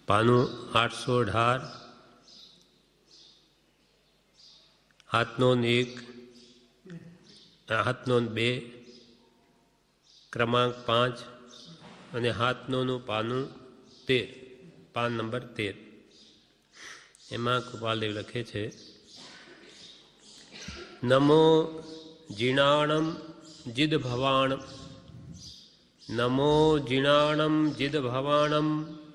પાનું 818, હાથનોંધ 1, હાથનોંધ 2, ક્રમાંક 5 અને હાથનોંધનું પાનું 13, પાન નંબર 13. એમાં કૃપાલદેવ લખે છે, નમો જીણાણમ જિદ ભવાણમ, નમો જીણાણમ જિદ ભવાણમ,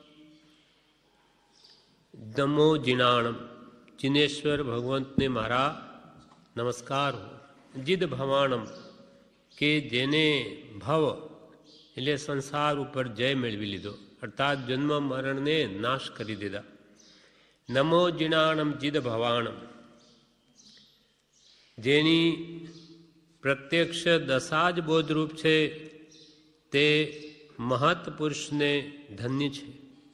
નમો જીણાણમ. જીનેશ્વર ભગવંતને મારા નમસ્કાર હો. જિદ ભવાણમ કે જેને ભવ એટલે સંસાર ઉપર જય મેળવી લીધો, અર્થાત જન્મ મરણને નાશ કરી દીધા. નમો જીણાણમ જિદ ભવાણમ, જેની પ્રત્યક્ષ દશા જ બોધરૂપ છે તે મહત પુરુષને ધન્ય છે.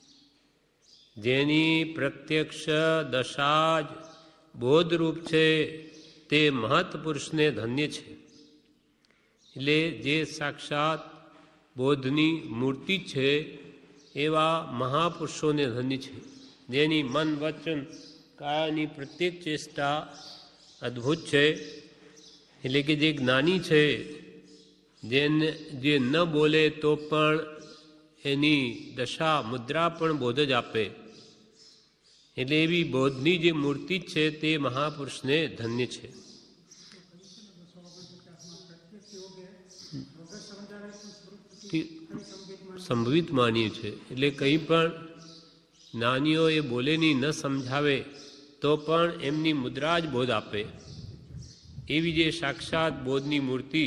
જેની પ્રત્યક્ષ દશા જ બોધરૂપ છે તે મહત પુરુષને ધન્ય છે. એટલે જે સાક્ષાત બોધની મૂર્તિ છે એવા મહાપુરુષોને ધન્ય છે. જેની મન વચન કાયાની પ્રત્યેક ચેષ્ટા અદ્ભુત છે. એટલે કે જે જ્ઞાની છે, જેને જે ન બોલે તો પણ એની દશા મુદ્રા પણ બોધ જ આપે. એટલે એવી બોધની જે મૂર્તિ છે તે મહાપુરુષને ધન્ય છે. સંભવિત માનીએ છે. એટલે કંઈ પણ જ્ઞાનીઓ એ બોલેની ન સમજાવે તો પણ એમની મુદ્રા જ બોધ આપે. એવી જે સાક્ષાત બોધની મૂર્તિ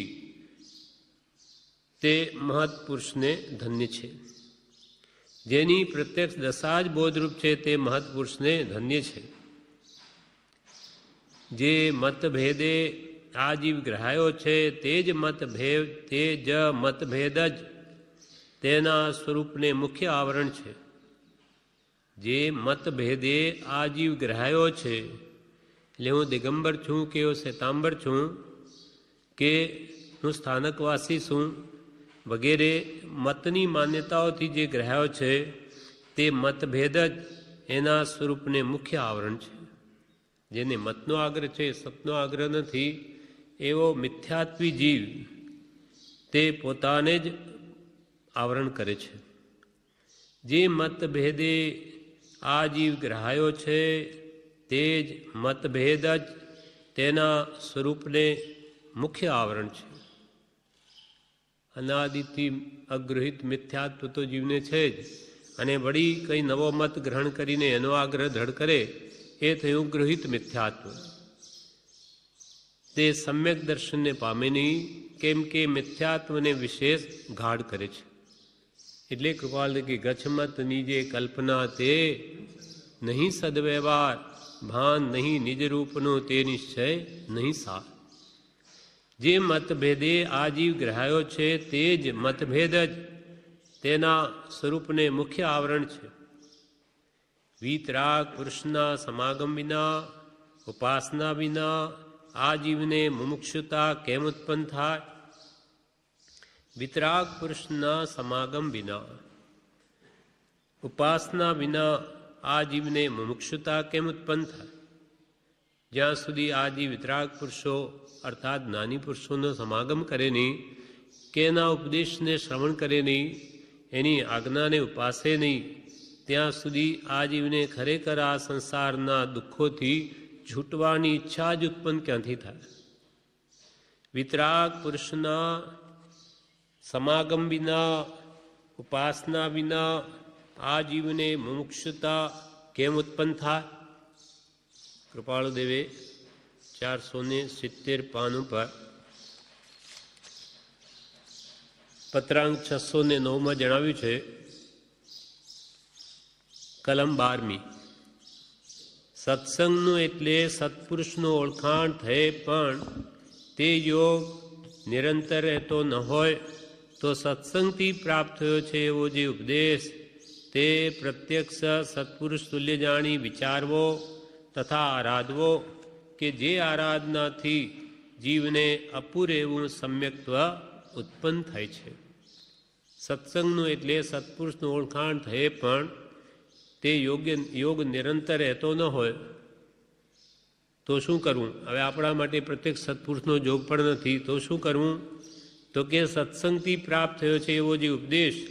તે મહત પુરુષને ધન્ય છે. જેની પ્રત્યક્ષ દશા જ બોધરૂપ છે તે મહત પુરુષને ધન્ય છે. જે મતભેદે આ જીવ ગ્રહાયો છે તે જ મતભેદ, તે જ મતભેદ જ તેના સ્વરૂપને મુખ્ય આવરણ છે. જે મતભેદે આ જીવ ગ્રહાયો છે, એટલે હું દિગંબર છું કે હું શ્વેતાંબર છું કે હું સ્થાનકવાસી છું વગેરે મતની માન્યતાઓથી જે ગ્રહાયો છે તે મતભેદ જ એના સ્વરૂપને મુખ્ય આવરણ છે. જેને મતનો આગ્રહ છે, સતનો આગ્રહ નથી, એવો મિથ્યાત્વી જીવ તે પોતાને જ આવરણ કરે છે. જે મતભેદે આ જીવ ગ્રહાયો છે તે જ મતભેદ જ તેના સ્વરૂપને મુખ્ય આવરણ છે. અનાદિથી અગૃહિત મિથ્યાત્વ તો જીવને છે જ, અને વળી કંઈ નવો મત ગ્રહણ કરીને એનો આગ્રહ દ્રઢ કરે એ થયું ગૃહિત મિથ્યાત્વ. તે સમ્યક દર્શનને પામે નહીં, કેમ કે મિથ્યાત્વને વિશેષ ગાઢ કરે છે. એટલે કૃપાલ કે ગચ્છમતની જે કલ્પના તે નહીં સદવ્યવહાર, ભાન નહીં નિજ રૂપનો તે નિશ્ચય નહીં સાર. જે મતભેદે આ જીવ ગ્રહાયો છે તે જ મતભેદ જ તેના સ્વરૂપને મુખ્ય આવરણ છે. વીતરાગ પુરુષના સમાગમ વિના, ઉપાસના વિના આ જીવને મુમુક્ષુતા કેમ ઉત્પન્ન થાય? વિતરાગ પુરુષના સમાગમ વિના, ઉપાસના વિના આ જીવને મુમુક્ષુતા કેમ ઉત્પન્ન થાય? જ્યાં સુધી આ જીવ વિતરાગ પુરુષો અર્થાત જ્ઞાની પુરુષોનો સમાગમ કરે નહીં, કે એના ઉપદેશને શ્રવણ કરે નહીં, એની આજ્ઞાને ઉપાસે નહીં, ત્યાં સુધી આ જીવને ખરેખર આ સંસારના દુઃખોથી છૂટવાની ઈચ્છા જ ઉત્પન્ન ક્યાંથી થાય? વિતરાગ પુરુષના સમાગમ વિના, ઉપાસના વિના આ જીવને મુમુક્ષુતા કેમ ઉત્પન્ન થાય? કૃપાળુદેવે 470 પાનું પર પત્રાંક 609 જણાવ્યું છે, કલમ 12મી, સત્સંગનું એટલે સત્પુરુષનું ઓળખાણ થયે પણ તે યોગ નિરંતર રહેતો ન હોય તો સત્સંગથી પ્રાપ્ત થયો છે એવો જે ઉપદેશ તે પ્રત્યક્ષ સત્પુરુષ તુલ્ય જાણી વિચારવો તથા આરાધવો કે જે આરાધનાથી જીવને અપૂરેવું સમ્યક્ત્વ ઉત્પન્ન થાય છે. સત્સંગનું એટલે સત્પુરુષનું ઓળખાણ થયે પણ તે યોગ નિરંતર રહેતો ન હોય તો શું કરવું? હવે આપણા માટે પ્રત્યક્ષ સત્પુરુષનો જોગ પણ નથી, તો શું કરવું? તો કે સત્સંગથી પ્રાપ્ત થયો છે એવો જે ઉપદેશ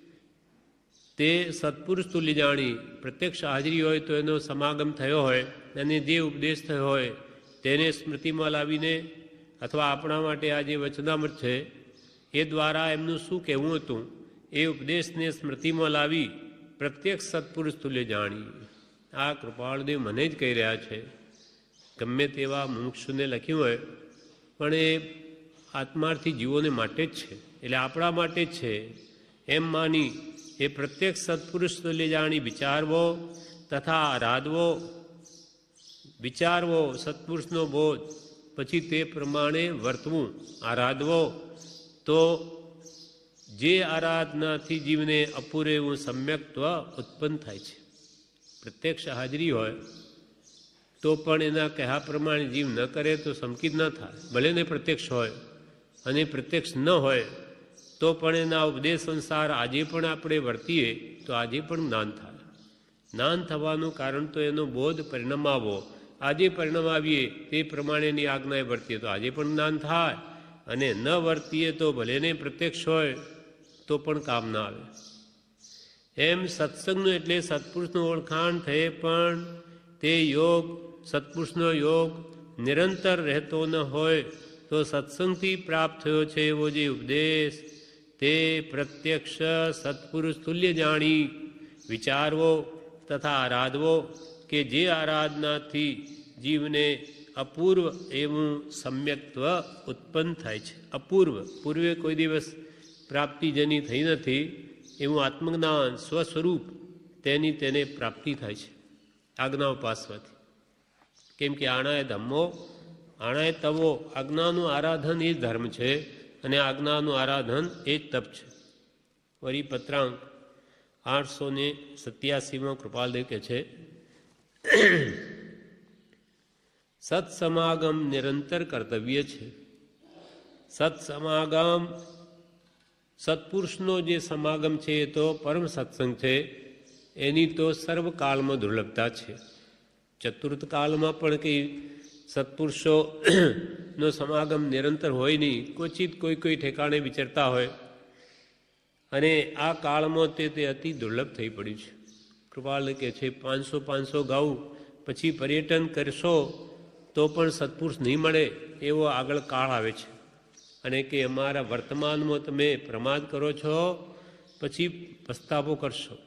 તે સત્પુરુષ તુલ્ય જાણી, પ્રત્યક્ષ હાજરી હોય તો એનો સમાગમ થયો હોય અને જે ઉપદેશ થયો હોય તેને સ્મૃતિમાં લાવીને અથવા આપણા માટે આ જે વચનામૃત છે એ દ્વારા એમનું શું કહેવું હતું એ ઉપદેશને સ્મૃતિમાં લાવી પ્રત્યક્ષ સત્પુરુષ તુલ્ય જાણી. આ કૃપાળદેવ મને જ કહી રહ્યા છે. ગમે તેવા મુમુક્ષુને લખ્યું હોય પણ એ આત્માર્થી જીવોને માટે જ છે, એટલે આપણા માટે જ છે એમ માની એ પ્રત્યક્ષ સત્પુરુષ તુલ્ય જાણી વિચારવો તથા આરાધવો, વિચારવો સત્પુરુષનો બોધ, પછી તે પ્રમાણે વર્તવું, આરાધવો. તો જે આરાધનાથી જીવને અપૂરેવું સમ્યક્ત્વ ઉત્પન્ન થાય છે. પ્રત્યક્ષ હાજરી હોય તો પણ એના કહ્યા પ્રમાણે જીવ ન કરે તો સંકિત ન થાય, ભલે ને પ્રત્યક્ષ હોય, અને પ્રત્યક્ષ ન હોય તો પણ એના ઉપદેશ સંસાર આજે પણ આપણે વર્તીએ તો આજે પણ જ્ઞાન થાય. જ્ઞાન થવાનું કારણ તો એનો બોધ પરિણમાવો, આજે પરિણમાવીએ તે પ્રમાણેની આજ્ઞાએ વર્તીએ તો આજે પણ જ્ઞાન થાય, અને ન વર્તીએ તો ભલે ને પ્રત્યક્ષ હોય તો પણ કામ ના આવે. એમ સત્સંગનું એટલે સત્પુરુષનું ઓળખાણ થયે પણ તે યોગ, સત્પુરુષનો યોગ નિરંતર રહેતો ન હોય તો સત્સંગથી પ્રાપ્ત થયો છે એવો જે ઉપદેશ તે પ્રત્યક્ષ સત્પુરુષ તુલ્ય જાણી વિચારવો તથા આરાધવો, કે જે આરાધનાથી જીવને અપૂર્વ એવું સમ્યક્ત્વ ઉત્પન્ન થાય છે. અપૂર્વ, પૂર્વે કોઈ દિવસ પ્રાપ્તિ જેની થઈ નથી એવું આત્મજ્ઞાન સ્વસ્વરૂપ તેની તેને પ્રાપ્તિ થાય છે આજ્ઞા ઉપાસવાથી. કેમ કે આણાએ ધમ્મો આણાએ તવો, આજ્ઞાનું આરાધન એ જ ધર્મ છે અને આજ્ઞાનું આરાધન એ જ તપ છે. વળી પત્રાંક 887 કૃપાલદેવ કહે છે સત્સમાગમ નિરંતર કર્તવ્ય છે. સત્સમાગમ, સત્પુરુષનો જે સમાગમ છે એ તો પરમ સત્સંગ છે, એની તો સર્વકાળમાં દુર્લભતા છે. ચતુર્થ કાળમાં પણ કંઈ સત્પુરુષોનો સમાગમ નિરંતર હોય નહીં, ક્વચિત કોઈ ઠેકાણે વિચરતા હોય, અને આ કાળમાં તે અતિ દુર્લભ થઈ પડ્યું છે. કૃપાલ કહે છે 500 ગાઉં પછી પર્યટન કરશો તો પણ સત્પુરુષ નહીં મળે એવો આગળ કાળ આવે છે, અને કે અમારા વર્તમાનમાં તમે પ્રમાદ કરો છો પછી પસ્તાવો કરશો.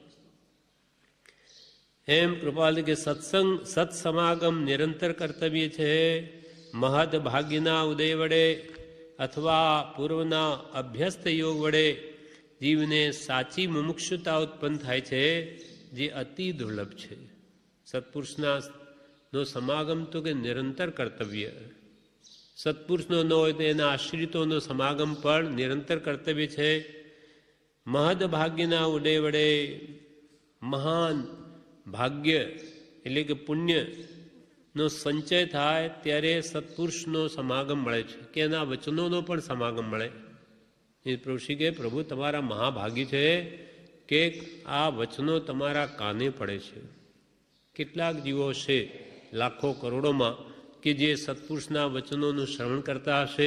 એમ કૃપાલ કે સત્સમાગમ નિરંતર કર્તવ્ય છે. મહદ ભાગ્યના ઉદય વડે અથવા પૂર્વના અભ્યસ્ત યોગ વડે જીવને સાચી મુમુક્ષુતા ઉત્પન્ન થાય છે જે અતિ દુર્લભ છે. સત્પુરુષના નો સમાગમ તો કે નિરંતર કર્તવ્ય. સત્પુરુષનો ન હોય તો એના આશ્રિતોનો સમાગમ પણ નિરંતર કર્તવ્ય છે. મહદ ભાગ્યના ઉદય વડે, મહાન ભાગ્ય એટલે કે પુણ્યનો સંચય થાય ત્યારે સત્પુરુષનો સમાગમ મળે છે, કે એના વચનોનો પણ સમાગમ મળે. એ પ્રભુશ્રી કે પ્રભુ તમારા મહાભાગ્ય છે કે આ વચનો તમારા કાને પડે છે. કેટલાક જીવો છે લાખો કરોડોમાં કે જે સત્પુરુષના વચનોનું શ્રવણ કરતા હશે.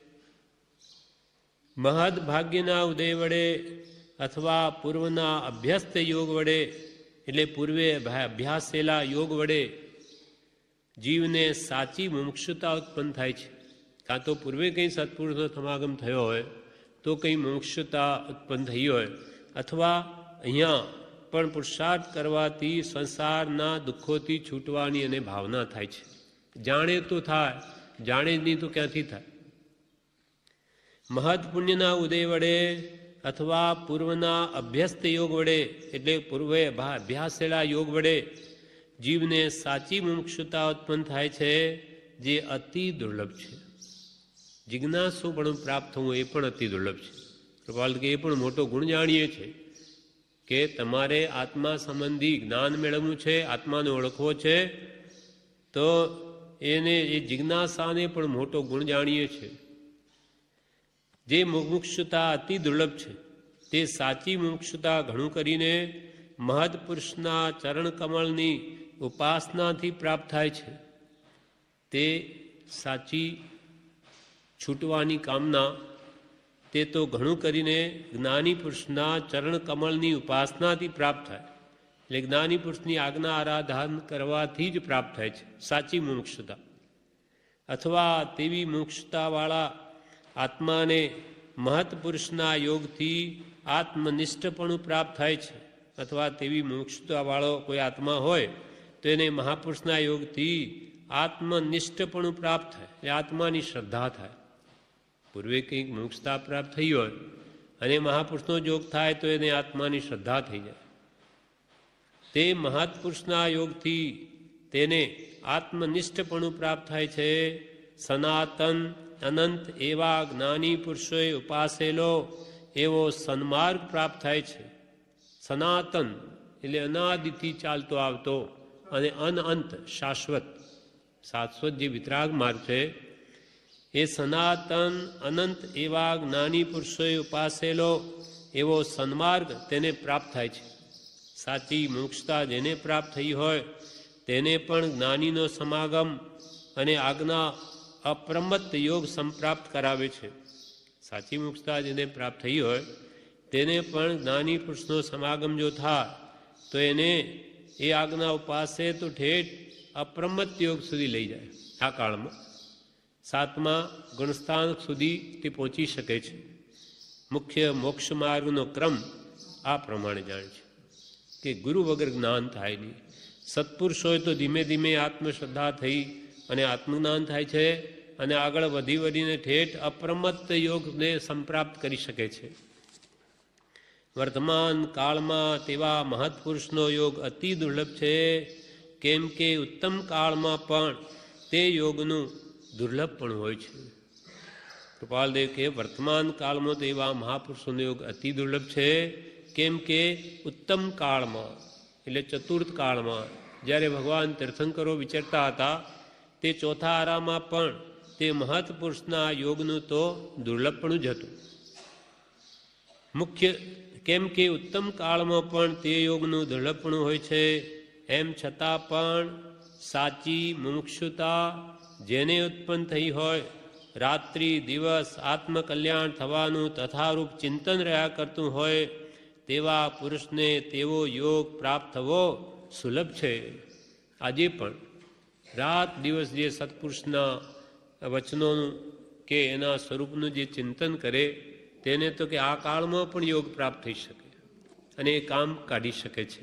મહદ ભાગ્યના ઉદય વડે અથવા પૂર્વના અભ્યસ્ત યોગ વડે એટલે પૂર્વે અભ્યાસેલા યોગ વડે જીવને સાચી મુમુક્ષુતા ઉત્પન્ન થાય છે. કાં તો પૂર્વે કંઈ સત્પુરુષનો સમાગમ થયો હોય તો કંઈ મુમુક્ષુતા ઉત્પન્ન થઈ હોય, અથવા અહીંયા પણ પુરુષાર્થ કરવાથી સંસારના દુઃખોથી છૂટવાની અને ભાવના થાય છે. જાણે તો થાય, જાણે જ નહીં તો ક્યાંથી થાય. મહદ પુણ્યના ઉદય વડે અથવા પૂર્વના અભ્યસ્ત યોગ વડે એટલે પૂર્વે અભ્યાસેલા યોગ વડે જીવને સાચી મુમુક્ષુતા ઉત્પન્ન થાય છે જે અતિ દુર્લભ છે. જિજ્ઞાસુ પણ પ્રાપ્ત થવું એ પણ અતિ દુર્લભ છે. કૃપાલ કે એ પણ મોટો ગુણ જાણીએ છે કે તમારે આત્મા સંબંધી જ્ઞાન મેળવવું છે, આત્માને ઓળખવો છે, તો એને એ જિજ્ઞાસાને પણ મોટો ગુણ જાણીએ છે. જે મુમુક્ષુતા અતિ દુર્લભ છે તે સાચી મુમુક્ષુતા ઘણું કરીને મહદપુરુષના ચરણકમળની ઉપાસનાથી પ્રાપ્ત થાય છે. તે સાચી છૂટવાની કામના તે તો ઘણું કરીને જ્ઞાની પુરુષના ચરણકમળની ઉપાસનાથી પ્રાપ્ત થાય. એટલે જ્ઞાની પુરુષની આજ્ઞા આરાધન કરવાથી જ પ્રાપ્ત થાય છે સાચી મુમુક્ષુતા. અથવા તેવી મુમુક્ષુતાવાળા આત્માને મહત્પુરુષના યોગથી આત્મનિષ્ઠપણું પ્રાપ્ત થાય છે. અથવા તેવી મુમુક્ષુતાવાળો કોઈ આત્મા હોય તો એને મહાપુરુષના યોગથી આત્મનિષ્ઠપણું પ્રાપ્ત થાય, એ આત્માની શ્રદ્ધા થાય. પૂર્વે કંઈક મુમુક્ષતા પ્રાપ્ત થઈ હોય અને મહાપુરુષનો યોગ થાય તો એને આત્માની શ્રદ્ધા થઈ જાય. તે મહાપુરુષના યોગથી તેને આત્મનિષ્ઠપણું પ્રાપ્ત થાય છે. સનાતન અનંત એવા જ્ઞાની પુરુષોએ ઉપાસેલો એવો સન્માર્ગ પ્રાપ્ત થાય છે. સનાતન એટલે અનાદિથી ચાલતો આવતો અને અનંત શાશ્વત, શાશ્વત જે વિતરાગ માર્ગ છે એ સનાતન અનંત એવા જ્ઞાની પુરુષોએ ઉપાસેલો એવો સન્માર્ગ તેને પ્રાપ્ત થાય છે. સાચી મોક્ષતા જેને પ્રાપ્ત થઈ હોય તેને પણ જ્ઞાનીનો સમાગમ અને આજ્ઞા અપ્રમત્ત યોગ સંપ્રાપ્ત કરાવે છે. સાચી મોક્ષતા જેને પ્રાપ્ત થઈ હોય તેને પણ જ્ઞાની પુરુષનો સમાગમ જો થાય તો એને એ આજ્ઞા ઉપાસે તો ઠેઠ અપ્રમત્ત યોગ સુધી લઈ જાય. આ કાળમાં 7મા ગુણસ્થાન સુધી તે પહોંચી શકે છે. મુખ્ય મોક્ષ માર્ગનો ક્રમ આ પ્રમાણે જાણે છે કે ગુરુ વગર જ્ઞાન થાય નહીં. સત્પુરુષ હોય તો ધીમે ધીમે આત્મશ્રદ્ધા થઈ અને આત્મજ્ઞાન થાય છે અને આગળ વધી વધીને ઠેઠ અપ્રમત્ત યોગને સંપ્રાપ્ત કરી શકે છે. વર્તમાન કાળમાં તેવા મહત્પુરુષનો યોગ અતિ દુર્લભ છે, કેમ કે ઉત્તમ કાળમાં પણ તે યોગનું દુર્લભ પણ હોય છે. કૃપાલદેવ કે વર્તમાન કાળમાં તો એવા મહાપુરુષોનો યોગ અતિ દુર્લભ છે, કેમ કે ઉત્તમ કાળમાં એટલે ચતુર્થ કાળમાં જ્યારે ભગવાન તીર્થંકરો વિચરતા હતા તે ચોથા આરામાં પણ તે મહત્પુરુષના યોગનું તો દુર્લભપણું જ હતું. મુખ્ય કેમ કે ઉત્તમ કાળમાં પણ તે યોગનું દુર્લભપણું હોય છે. એમ છતાં પણ સાચી મુમુક્ષુતા જેને ઉત્પન્ન થઈ હોય, રાત્રિ દિવસ આત્મકલ્યાણ થવાનું તથારૂપ ચિંતન રહ્યા કરતું હોય તેવા પુરુષને તેવો યોગ પ્રાપ્ત થવો સુલભ છે. આજે પણ રાત દિવસ જે સત્પુરુષના વચનોનું કે એના સ્વરૂપનું જે ચિંતન કરે તેને તો કે આ કાળમાં પણ યોગ પ્રાપ્ત થઈ શકે અને એ કામ કાઢી શકે છે.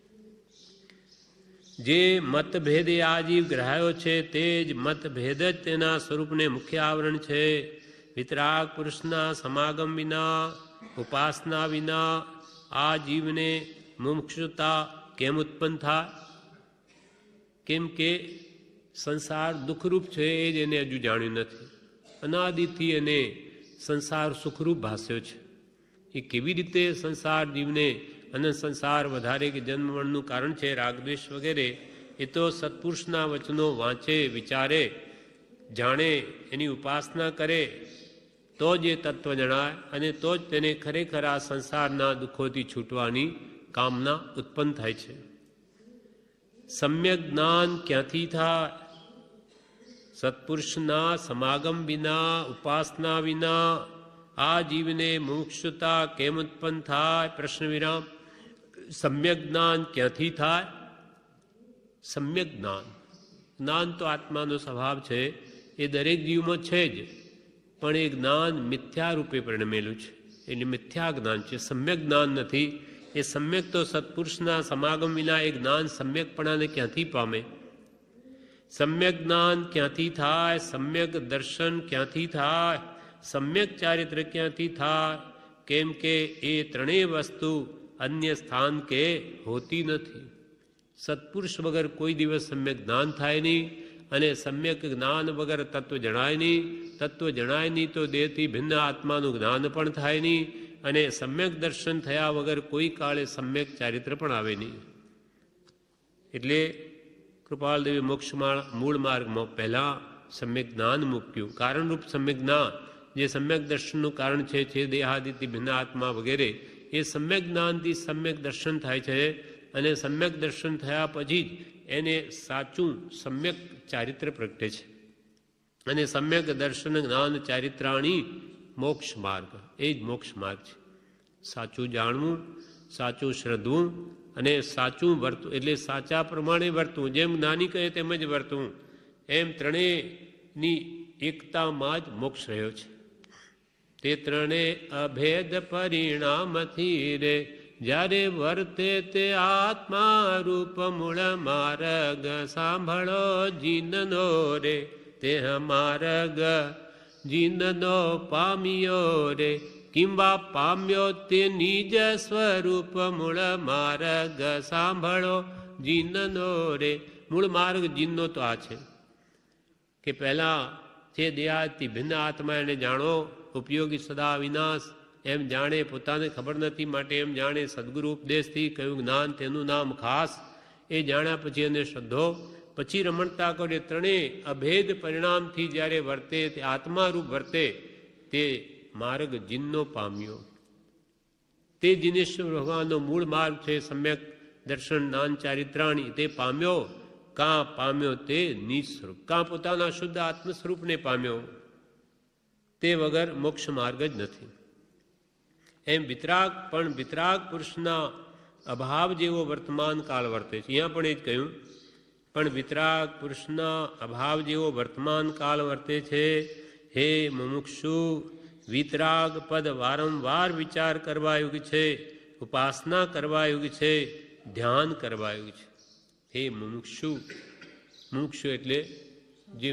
જે મતભેદે આજીવ ગ્રહાયો છે તે જ મતભેદ જ તેના સ્વરૂપને મુખ્ય આવરણ છે. વિતરાગ પુરુષના સમાગમ વિના, ઉપાસના વિના આ જીવને મુમુક્ષુતા કેમ ઉત્પન્ન થાય? કેમ કે સંસાર દુઃખરૂપ છે એ જ એને હજુ જાણ્યું નથી. અનાદિથી એને સંસાર સુખરૂપ ભાસ્યો છે. એ કેવી રીતે સંસાર જીવને અને સંસાર વધારે કે જન્મ મરણનું કારણ છે, રાગદ્વેષ વગેરે, એ તો સત્પુરુષના વચનો વાંચે, વિચારે, જાણે, એની ઉપાસના કરે તો જ એ તત્વ જણાય અને તો જ તેને ખરેખર આ સંસારના દુઃખોથી છૂટવાની કામના ઉત્પન્ન થાય છે. સમ્યક જ્ઞાન ક્યાંથી થાય? સત્પુરુષના સમાગમ વિના, ઉપાસના વિના આ જીવને મુમુક્ષુતા કેમ ઉત્પન્ન થાય? પ્રશ્ન વિરામ. સમ્યક જ્ઞાન ક્યાંથી થાય? સમ્યક જ્ઞાન, જ્ઞાન તો આત્માનો સ્વભાવ છે, એ દરેક જીવમાં છે જ, પણ એ જ્ઞાન મિથ્યા રૂપે પરિણમેલું છે, એટલે મિથ્યા જ્ઞાન છે, સમ્યક જ્ઞાન નથી. એ સમ્યક તો સત્પુરુષના સમાગમ વિના એ જ્ઞાન સમ્યકપણાને ક્યાંથી પામે? સમ્યક જ્ઞાન ક્યાંથી થાય? સમ્યક દર્શન ક્યાંથી થાય? સમ્યક ચારિત્ર ક્યાંથી થાય? કેમ કે એ ત્રણેય વસ્તુ અન્ય સ્થાન કે હોતી નથી. સત્પુરુષ વગર કોઈ દિવસ સમ્યક જ્ઞાન થાય નહીં અને સમ્યક જ્ઞાન વગર તત્વ જણાય નહીં. તત્વ જણાય નહીં તો દેહથી ભિન્ન આત્માનું જ્ઞાન પણ થાય નહીં અને સમ્યક દર્શન થયા વગર કોઈ કાળે સમ્યક ચારિત્ર પણ આવે નહીં. એટલે કૃપાલદેવે મોક્ષમાં મૂળ માર્ગમાં પહેલાં સમ્યક જ્ઞાન મૂક્યું. કારણરૂપ સમ્યક જ્ઞાન જે સમ્યક દર્શનનું કારણ છે દેહાદિથી ભિન્ન આત્મા વગેરે, એ સમ્યક જ્ઞાનથી સમ્યક દર્શન થાય છે, અને સમ્યક દર્શન થયા પછી જ એને સાચું સમ્યક ચારિત્ર પ્રગટે છે. અને સમ્યક દર્શન જ્ઞાન ચારિત્રાણી મોક્ષ માર્ગ, એ જ મોક્ષ માર્ગ છે. સાચું જાણવું, સાચું શ્રદ્ધવું અને સાચું વર્તવું, એટલે સાચા પ્રમાણે વર્તવું, જેમ જ્ઞાની કહે તેમ જ વર્તવું, એમ ત્રણેયની એકતામાં જ મોક્ષ રહ્યો છે. તે ત્રણે અભેદ પરિણામથી રે જ્યારે વર્તે તે આત્મા રૂપ મૂળ માર્ગ સાંભળો જીનનો રે તે માર્ગ જીનનો પામ્યો રે કિંબા પામ્યો તે નિજ સ્વરૂપ મૂળ માર્ગ સાંભળો જીનનો રે. મૂળ માર્ગ જીનનો તો આ છે કે પહેલાં જે દેહાથી ભિન્ન આત્મા એને જાણો, ઉપયોગી સદા વિનાશ એમ જાણે, પોતાને ખબર નથી માટે એમ જાણે, સદગુરુ ઉપદેશથી કયું જ્ઞાન તેનું નામ ખાસ, એ જાણ્યા પછી એને શ્રદ્ધો, પછી રમણતા કરે. ત્રણેય અભેદ પરિણામથી જ્યારે વર્તે તે આત્મારૂપ વર્તે તે માર્ગ જીનનો પામ્યો. તે જીનેશ્વર ભગવાનનો મૂળ માર્ગ છે સમ્યક દર્શન જ્ઞાન ચારિત્રાણી. તે પામ્યો, કાં પામ્યો તે નિજ સ્વરૂપ, કાં પોતાના શુદ્ધ આત્મ સ્વરૂપને પામ્યો. તે વગર મોક્ષ માર્ગ જ નથી. એમ વિતરાગ પણ વિતરાગ પુરુષના અભાવ જેવો વર્તમાન કાળ વર્તે છે. અહીંયા પણ એ જ કહ્યું, પણ વિતરાગ પુરુષના અભાવ જેવો વર્તમાન કાળ વર્તે છે. હે મુમુક્ષુ, વિતરાગ પદ વારંવાર વિચાર કરવા યોગ્ય છે, ઉપાસના કરવા યોગ્ય છે, ધ્યાન કરવા યોગ્ય છે. હે મુમુક્ષુ, મુમુક્ષુ એટલે જે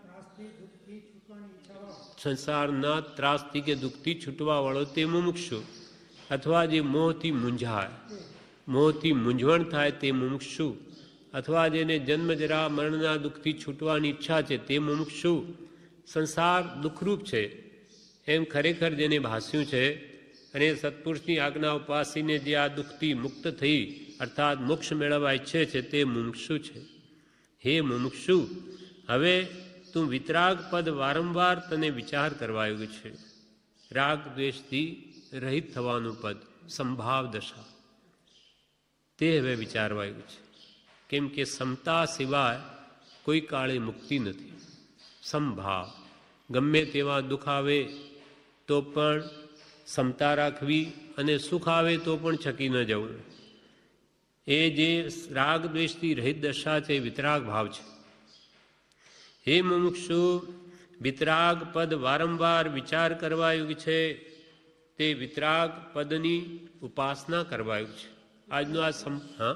સંસારના ત્રાસથી કે દુઃખથી છૂટવા વાળો તે મુમુક્ષુ, અથવા જે મોહથી મૂંઝાય, મોહથી મૂંઝવણ થાય તે મુમુક્ષુ, અથવા જેને જન્મ જરા મરણના દુઃખથી છૂટવાની ઈચ્છા છે તે મુમુક્ષુ. સંસાર દુઃખરૂપ છે એમ ખરેખર જેને ભાસ્યું છે, અને સત્પુરુષની આજ્ઞા ઉપાસીને જે આ દુઃખથી મુક્ત થઈ અર્થાત મોક્ષ મેળવવા ઈચ્છે છે તે મુમુક્ષુ છે. હે મુમુક્ષુ, હવે તું વિતરાગ પદ વારંવાર તને વિચાર કરવા યોગ્ય છે. રાગ દ્વેષથી રહિત થવાનું પદ સંભાવ દશા, તે હવે વિચારવા યોગ્ય છે. કેમ કે સમતા સિવાય કોઈ કાળે મુક્તિ નથી. સંભાવ, ગમે તેવા દુઃખ આવે તો પણ સમતા રાખવી, અને સુખ આવે તો પણ છકી ન જવું. એ જે રાગ દ્વેષથી રહિત દશા છે એ વિતરાગ ભાવ છે. હે મુમુક્ષુ, વિતરાગ પદ વારંવાર વિચાર કરવા યોગ્ય છે. તે વિતરાગ પદની ઉપાસના કરવા યોગ્ય છે. આજનો આ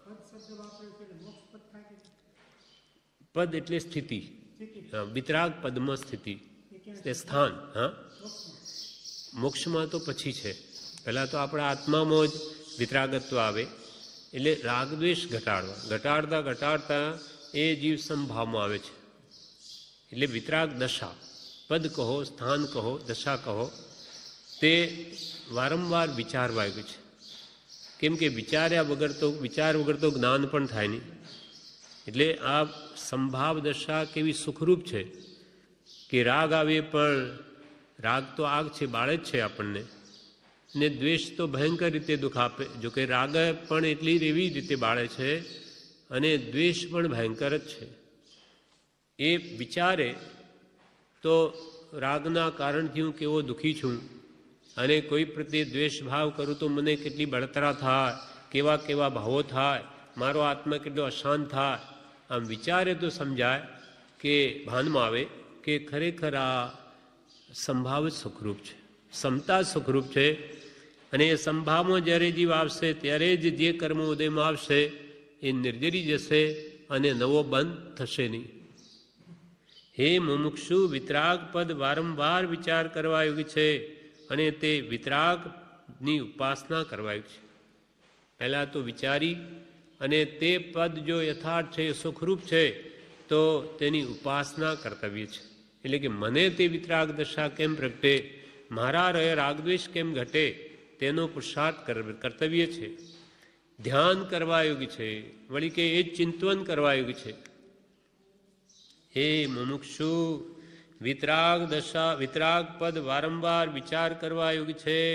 પદ એટલે સ્થિતિ, વિતરાગ પદમાં સ્થિતિ, તે સ્થાન. હા, મોક્ષમાં તો પછી છે, પહેલાં તો આપણા આત્મામાં જ વિતરાગત્વ આવે, એટલે રાગદ્વેષ ઘટાડવા, ઘટાડતા ઘટાડતા એ જીવ સંભાવમાં આવે છે. એટલે વિતરાગ દશા, પદ કહો, સ્થાન કહો, દશા કહો, તે વારંવાર વિચારવા આવ્યું છે. કેમ કે વિચાર્યા વગર તો, વિચાર વગર તો જ્ઞાન પણ થાય નહીં. એટલે આ સંભાવ દશા કેવી સુખરૂપ છે કે રાગ આવે પણ રાગ તો આગ છે, બાળે જ છે આપણને, ને દ્વેષ તો ભયંકર રીતે દુઃખ આપે. જોકે રાગ પણ એટલી એવી રીતે બાળે છે અને દ્વેષ પણ ભયંકર જ છે. એ વિચારે તો રાગના કારણથી હું કેવો દુઃખી છું, અને કોઈ પ્રત્યે દ્વેષ ભાવ કરું તો મને કેટલી બળતરા થાય, કેવા કેવા ભાવો થાય, મારો આત્મા કેટલો અશાંત થાય. આમ વિચારે તો સમજાય કે ભાનમાં આવે કે ખરેખર આ સંભાવ જ સુખરૂપ છે, સમતા સુખરૂપ છે. અને એ સંભાવમાં જ્યારે જીવ આવશે ત્યારે જ જે કર્મ ઉદયમાં આવશે એ નિર્જરી જશે અને નવો બંધ થશે નહીં. હે મુમુક્ષુ, વિતરાગ પદ વારંવાર વિચાર કરવા યોગ્ય છે, અને તે વિતરાગની ઉપાસના કરવા યોગ્ય છે. પહેલાં તો વિચારી, અને તે પદ જો યથાર્થ છે, સુખરૂપ છે, તો તેની ઉપાસના કર્તવ્ય છે. એટલે કે મને તે વિતરાગ દશા કેમ પ્રગટે, મારા રાગદ્વેષ કેમ ઘટે, તેનો પુરુષાર્થ કર્તવ્ય છે. ધ્યાન કરવા યોગ્ય છે, વળી કે એ ચિંતન કરવા યોગ્ય છે. હે મુમુક્ષુ, વિતરાગ દશા, વિતરાગ પદ વારંવાર વિચાર કરવા યોગ્ય છે,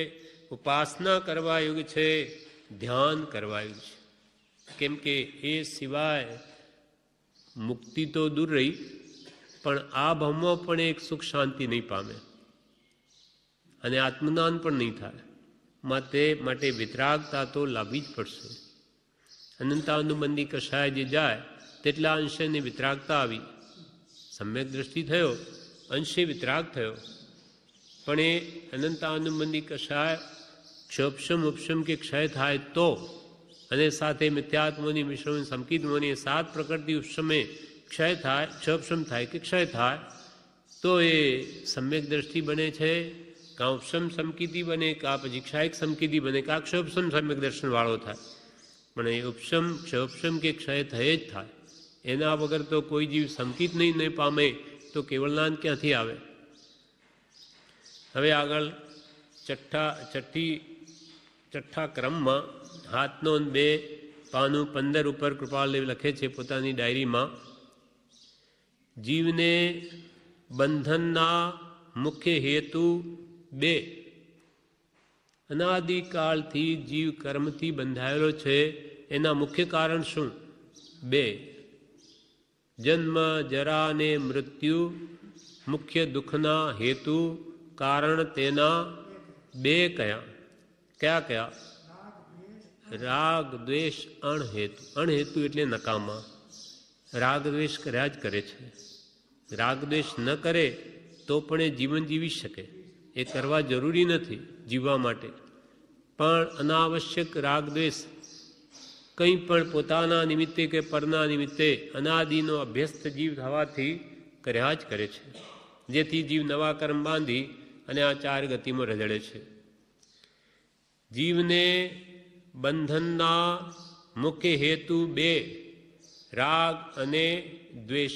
ઉપાસના કરવા યોગ્ય છે, ધ્યાન કરવા યોગ્ય છે. કેમ કે એ સિવાય મુક્તિ તો દૂર રહી, પણ આ ભાવમાં પણ એક સુખ શાંતિ નહીં પામે અને આત્મજ્ઞાન પણ નહીં થાય. માટે વિતરાગતા તો લાવવી જ પડશે. અનંતાનુબંધી કષાય જે જાય તેટલા અંશેને વિતરાગતા આવી, સમ્યક દ્રષ્ટિ થયો, અંશે વિતરાગ થયો. પણ એ અનંતાનુબંધી કષાય ક્ષોપશમ ઉપશમ કે ક્ષય થાય તો, અને સાથે મિથ્યાત્મોની મિશ્રણ સંકિતમોની 7 પ્રકૃતિ ઉપશમે ક્ષય થાય, ક્ષોપશમ થાય કે ક્ષય થાય તો એ સમ્યક દ્રષ્ટિ બને છે, કાં ઉપશમ સમકિતિ બને, કાં પછી ક્ષાયક સમકિતિ બને, કાં ક્ષોપશમ સમ્યક દર્શનવાળો થાય. પણ એ ઉપશમ ક્ષોપશમ કે ક્ષય થયે જ થાય. એના વગર તો કોઈ જીવ સમકિત નહીં પામે તો કેવળનાન ક્યાંથી આવે? હવે આગળ છઠ્ઠા ક્રમમાં હાથનો 2 પાનું 15 ઉપર કૃપાલદેવ લખે છે પોતાની ડાયરીમાં, જીવને બંધનના મુખ્ય હેતુ 2. અનાદિકાળથી જીવ કર્મથી બંધાયેલો છે, એના મુખ્ય કારણ શું? 2. જન્મ જરા અને મૃત્યુ મુખ્ય દુઃખના હેતુ કારણ તેના 2 કયા કયા? રાગ દ્વેષ અણહેતુ. અણહેતુ એટલે નકામા. રાગ દ્વેષ કર્યા જ કરે છે. રાગ દ્વેષ ન કરે તો પણ એ જીવન જીવી શકે, એ કરવા જરૂરી નથી જીવવા માટે. પણ અનાવશ્યક રાગ દ્વેષ કંઈ પણ પોતાના નિમિત્તે કે પરના નિમિત્તે અનાદિનો અભ્યસ્ત જીવ થવાથી કર્યા જ કરે છે, જેથી જીવ નવા કર્મ બાંધી અને આ 4 ગતિમાં રજડે છે. જીવને બંધનના મુખ્ય હેતુ 2, રાગ અને દ્વેષ.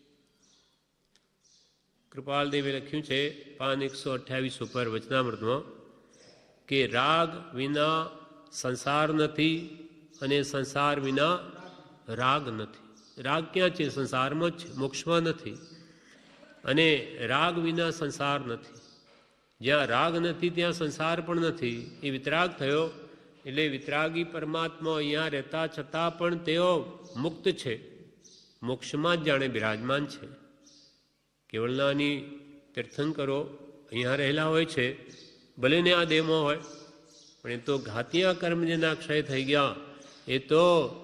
કૃપાલદેવે લખ્યું છે પાન 128 ઉપર વચનામૃતમાં કે રાગ વિના સંસાર નથી અને સંસાર વિના રાગ નથી. રાગ ક્યાં છે? સંસારમાં જ છે, મોક્ષમાં નથી. અને રાગ વિના સંસાર નથી. જ્યાં રાગ નથી ત્યાં સંસાર પણ નથી. એ વિતરાગ થયો. એટલે વિતરાગી પરમાત્મા અહીંયા રહેતા છતાં પણ તેઓ મુક્ત છે, મોક્ષમાં જ જાણે બિરાજમાન છે. કેવળનાની તીર્થંકરો અહીંયા રહેલા હોય છે, ભલે ને આ દેહમાં હોય, પણ એ તો ઘાતિયા કર્મ જેના ક્ષય થઈ ગયા એ તો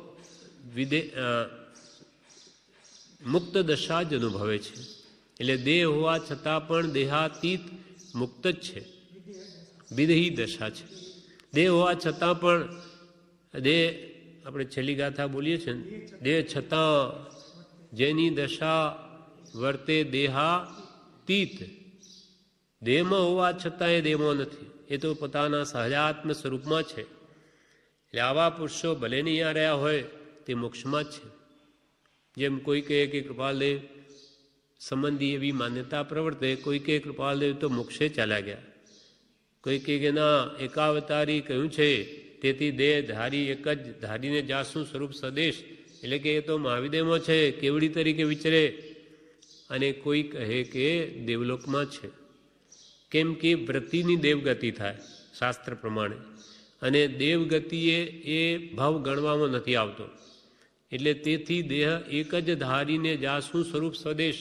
મુક્ત દશા જ અનુભવે છે. એટલે દેહ હોવા છતાં પણ દેહાતીત મુક્ત જ છે, વિદેહી દશા છે. દેહ હોવા છતાં પણ દેહ, આપણે છેલ્લી ગાથા બોલીએ છીએ ને, દેહ છતાં જેની દશા વર્તે દેહાતીત. દેહમાં હોવા છતાં એ દેહમાં નથી, એ તો પોતાના સહજાત્મ સ્વરૂપમાં છે. એટલે આવા પુરુષો ભલે નહીં અહીંયા રહ્યા હોય તે મોક્ષમાં જ છે. જેમ કોઈ કહે કે કૃપાલદેવ સંબંધી એવી માન્યતા પ્રવર્તે, કોઈ કહે કૃપાલદેવ તો મોક્ષે ચાલ્યા ગયા, કોઈ કહે કે ના એકાવતારી કહ્યું છે તેથી દેહ ધારી એક જ ધારીને જાસું સ્વરૂપ સ્વદેશ, એટલે કે એ તો મહાવિદેવમાં છે, કેવડી તરીકે વિચરે. અને કોઈ કહે કે દેવલોકમાં છે. કેમ કે વ્રતિની દેવગતિ થાય શાસ્ત્ર પ્રમાણે, અને દેવગતિએ એ ભાવ ગણવામાં નથી આવતો. એટલે તેથી દેહ એક જ ધારીને જાસું સ્વરૂપ સ્વદેશ.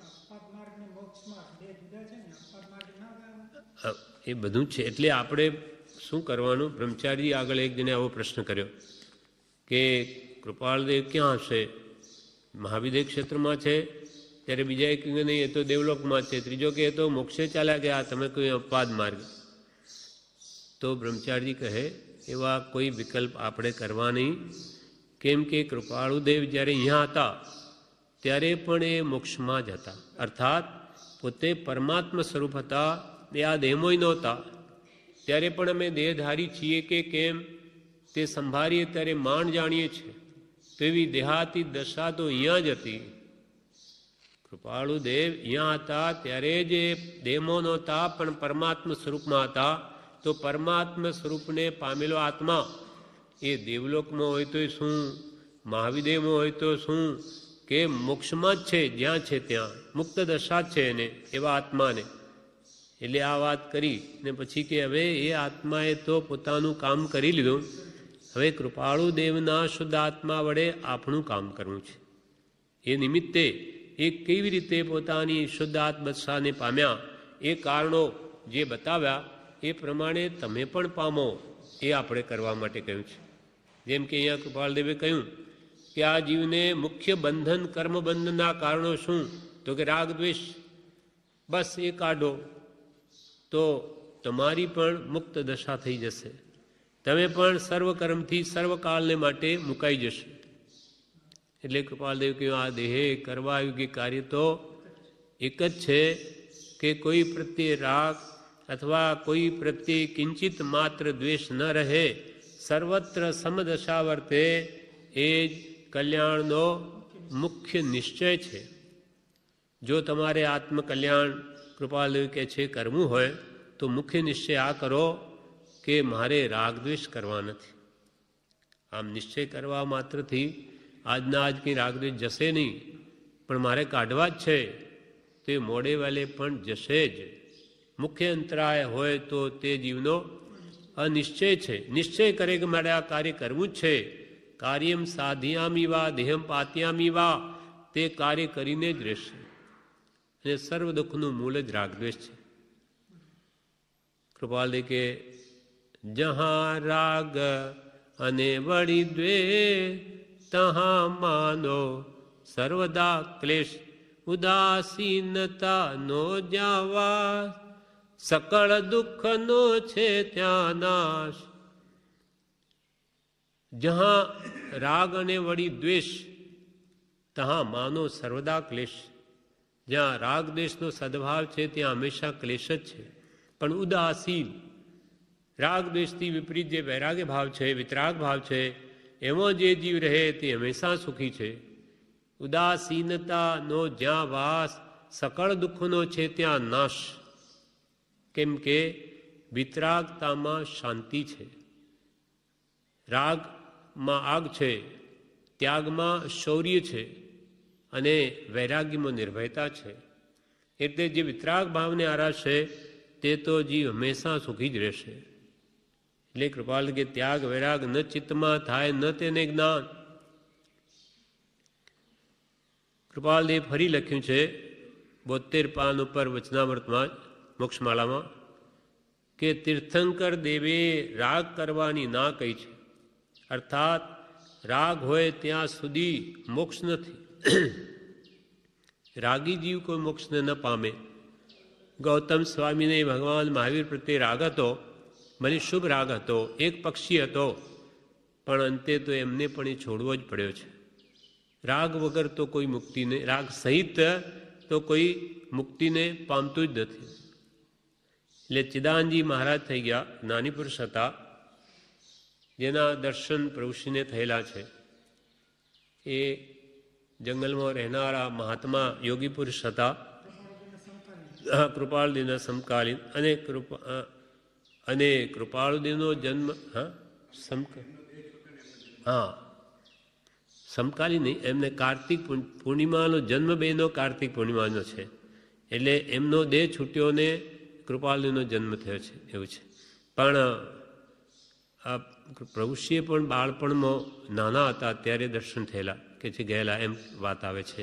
એ બધું છે. એટલે આપણે શું કરવાનું? બ્રહ્મચારી આગળ એક જણે આવો પ્રશ્ન કર્યો કે કૃપાળદેવ ક્યાં હશે? મહાવિદેવ ક્ષેત્રમાં છે. ત્યારે બીજા એક નહીં, એ તો દેવલોકમાં છે. ત્રીજો કે એ તો મોક્ષે ચાલ્યા ગયા, તમે કોઈ અપવાદ માર્ગ. તો બ્રહ્મચારી કહે એવા કોઈ વિકલ્પ આપણે કરવા નહીં. કેમ કે કૃપાળુદેવ જ્યારે અહીંયા હતા ત્યારે પણ એ મોક્ષમાં જ હતા, અર્થાત પોતે પરમાત્મા સ્વરૂપ હતા. એ આ દેહમોય નહોતા. ત્યારે પણ અમે દેહધારી છીએ કે કેમ તે સંભાળીએ ત્યારે માંડ જાણીએ છીએ. તો એવી દેહાતી દશા તો અહીંયા જ હતી. કૃપાળુદેવ અહીંયા હતા ત્યારે જ એ દેહમાં નહોતા પણ પરમાત્મા સ્વરૂપમાં હતા. તો પરમાત્મા સ્વરૂપને પામેલો આત્મા એ દેવલોકમાં હોય તો શું, મહાવિદેવમાં હોય તો શું, કે મોક્ષમાં જ છે, જ્યાં છે ત્યાં મુક્ત દશા જ છે એને, એવા આત્માને. એટલે આ વાત કરી ને પછી કે હવે એ આત્માએ તો પોતાનું કામ કરી લીધું, હવે કૃપાળુ દેવના શુદ્ધ આત્મા વડે આપણું કામ કરવું છે. એ નિમિત્તે એ કેવી રીતે પોતાની શુદ્ધ આત્મદશાને પામ્યા એ કારણો જે બતાવ્યા એ પ્રમાણે તમે પણ પામો એ આપણે કરવા માટે કહ્યું છે. જેમ કે અહીંયા કૃપાળદેવે કહ્યું કે આ જીવને મુખ્ય બંધન કર્મબંધનના કારણો શું, તો કે રાગ દ્વેષ, બસ એ કાઢો તો તમારી પણ મુક્ત દશા થઈ જશે. તમે પણ સર્વકર્મથી સર્વકાળને માટે મુકાઈ જશે. એટલે કૃપાલદેવ કહ્યું આ દેહે કરવા યોગ્ય કાર્ય તો એક જ છે કે કોઈ પ્રત્યે રાગ અથવા કોઈ પ્રત્યે કિંચિત માત્ર દ્વેષ ન રહે, સર્વત્ર સમદશા વર્તે, એ જ કલ્યાણનો મુખ્ય નિશ્ચય છે. જો તમારે આત્મકલ્યાણ કૃપાલદેવ કહે છે કરવું હોય તો મુખ્ય નિશ્ચય આ કરો કે મારે રાગદ્વેષ કરવા નથી. આમ નિશ્ચય કરવા માત્રથી આજના આજ કંઈ રાગદ્વેષ જશે નહીં, પણ મારે કાઢવા જ છે તે મોડે વાલે પણ જશે જ. મુખ્ય અંતરાય હોય તો તે જીવનો અનિશ્ચય છે. નિશ્ચય કરે કે મારે આ કાર્ય કરવું જ છે, કાર્યમ સાધ્યામી વા દેહમ પાત્યામી વા, તે કાર્ય કરીને જ રહેશે. અને સર્વ દુઃખનું મૂળ જ રાગદ્વેષ છે. કૃપાલદેવ કે જહાં રાગ અને વળી દ્વેષ, તહાં માનો સર્વદા ક્લેશ, ઉદાસીનતા નો જાવા, સકળ દુઃખનો છે ત્યાં નાશ. જહાં રાગ અને વળી દ્વેષ, તહાં માનો સર્વદા ક્લેશ. જ્યાં રાગ દ્વેષનો સદભાવ છે ત્યાં હંમેશા ક્લેશ જ છે. પણ ઉદાસીન, રાગ દ્વેષથી વિપરીત જે વૈરાગ્ય ભાવ છે, વિતરાગ ભાવ છે, એમાં જે જીવ રહે તે હંમેશા સુખી છે. ઉદાસીનતાનો જ્યાં વાસ, સકળ દુઃખનો છે ત્યાં નાશ. કેમ કે વિતરાગતામાં શાંતિ છે, રાગમાં આગ છે, ત્યાગમાં શૌર્ય છે અને વૈરાગ્યમાં નિર્ભયતા છે. એટલે જે વિતરાગ ભાવને આરાશે તે તો જીવ હંમેશા સુખી જ રહેશે. એટલે કૃપાલ કે ત્યાગ વૈરાગ ન ચિત્તમાં થાય ન તેને જ્ઞાન. કૃપાલદેવ ફરી લખ્યું છે 72 પાન ઉપર વચનામૃતમાં મોક્ષમાળામાં કે તીર્થંકર દેવે રાગ કરવાની ના કહી છે. અર્થાત રાગ હોય ત્યાં સુધી મોક્ષ નથી. રાગી જીવ કોઈ મોક્ષને ન પામે. ગૌતમ સ્વામીને ભગવાન મહાવીર પ્રત્યે રાગ હતો, મને શુભ રાગ હતો, એક પક્ષી હતો, પણ અંતે તો એમને પણ એ છોડવો જ પડ્યો છે. રાગ વગર તો કોઈ મુક્તિને, રાગ સહિત તો કોઈ મુક્તિને પામતું જ નથી. એટલે ચિદાનજી મહારાજ થઈ ગયા, જ્ઞાની પુરુષ હતા, જેના દર્શન પ્રભુશ્રીને થયેલા છે. એ જંગલમાં રહેનારા મહાત્મા યોગી પુરુષ હતા. કૃપાળદેવના સમકાલીન અને કૃપાળદેવનો જન્મ સમકાલીન નહીં, એમને કાર્તિક પૂર્ણિમાનો જન્મ બેનો કાર્તિક પૂર્ણિમાનો છે. એટલે એમનો દેહ છૂટ્યો ને કૃપાળદેવનો જન્મ થયો છે એવું છે. પણ આ પ્રભુશ્રીએ પણ બાળપણમાં નાના હતા ત્યારે દર્શન થયેલા કે જે ગયેલા એમ વાત આવે છે.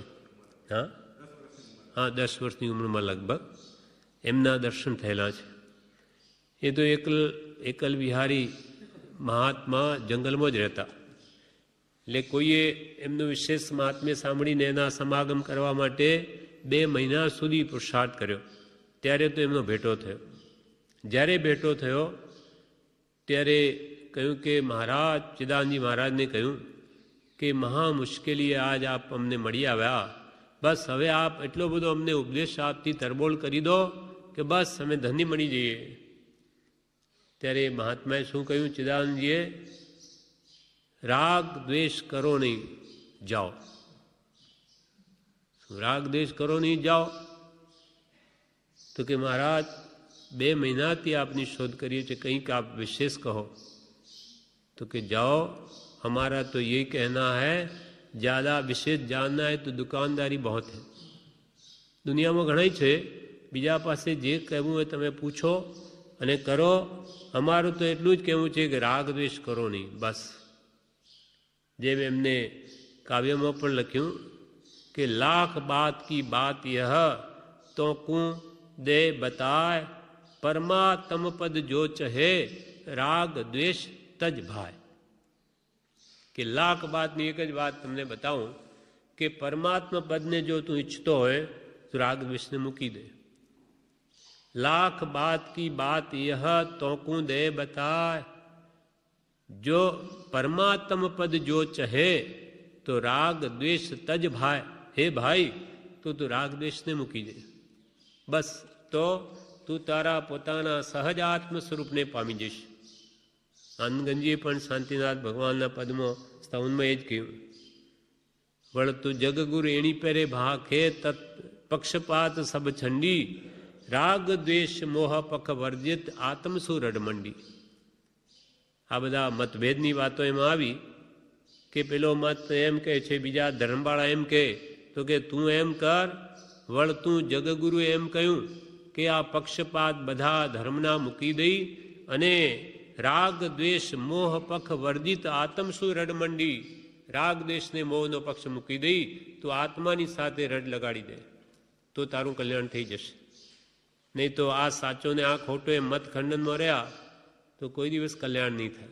હા 10 વર્ષની ઉંમરમાં લગભગ એમના દર્શન થયેલા છે. એ તો એકલ વિહારી મહાત્મા જંગલમાં જ રહેતા. એટલે કોઈએ એમનું વિશેષ મહાત્મ્ય સાંભળીને એના સમાગમ કરવા માટે 2 મહિના સુધી પુરુષાર્થ કર્યો. ત્યારે તો એમનો ભેટો થયો. જ્યારે ભેટો થયો ત્યારે કહ્યું કે મહારાજ, ચિદાનજી મહારાજને કહ્યું કે મહા મુશ્કેલીએ આજ આપ અમને મળી આવ્યા, બસ હવે આપ એટલો બધો અમને ઉપદેશ આપતી તરબોળ કરી દો કે બસ અમે ધન્ય મળી જઈએ. ત્યારે મહાત્માએ શું કહ્યું ચિદાનંદજીએ, રાગ દ્વેષ કરો નહીં, જાઓ. રાગ દ્વેષ કરો નહીં, જાઓ. તો કે મહારાજ 2 મહિનાથી આપની શોધ કરીએ છીએ, કંઈક આપ વિશેષ કહો. तो कि जाओ, हमारा तो ये कहना है ज़्यादा विशेष जानना है तो दुकानदारी बहुत है. दुनिया में घणा છે બીજા પાસે જે કહેવું હોય તમે પૂછો અને કરો. અમારું તો એટલું જ કહેવું છે કે રાગ દ્વેષ કરો નહીં, બસ. જેમ એમને કાવ્યમાં પણ લખ્યું કે લાખ બાત કી બાત યહ તો કું દે બતાય, પરમાત્મ પદ જો ચહે રાગ દ્વેષ તજ ભાય. કે લાખ બાતની એક જ વાત તમને બતાવું કે પરમાત્મા પદને જો તું ઈચ્છતો હોય તો રાગ દ્વેષને મૂકી દે. लाख बात की बात यह तोकू दे बताए, जो परमात्म पद जो चहे तो राग द्वेष तज भाई. हे भाई तो राग द्वेष ने मूकी दे, बस. तो तू तारा पोताना सहज आत्म स्वरूप ने पामी जश. आनंदगंजीए पण शांतिनाथ भगवान पदमों स्तवनमां एज कह्युं, वळतु जगगुरु एणी पेरे भाखे तत् पक्षपात सब छंडी, राग द्वेष मोह पख वर्जित आत्मसु रडमंडी. आ बधा मतभेदनी वातो एमां आवी के पेलो मत एम कहे छे, बीजा धर्मवाळा एम कहे तो के तू एम कर, वळतु जगगुरु एम कह्युं के आ पक्षपात बधा धर्मना मूकी दई अने राग द्वेष मोह पख वर्जित आत्मसु रडमंडी. राग द्वेष ने मोहनो पक्ष मूकी दई तो आत्मानी साथे रड लगाड़ी दे तो तारुं कल्याण थई जशे. नहीं तो आ साचो ने आ खोटो ए मत खंडन में रहा तो कोई दिवस कल्याण नहीं था.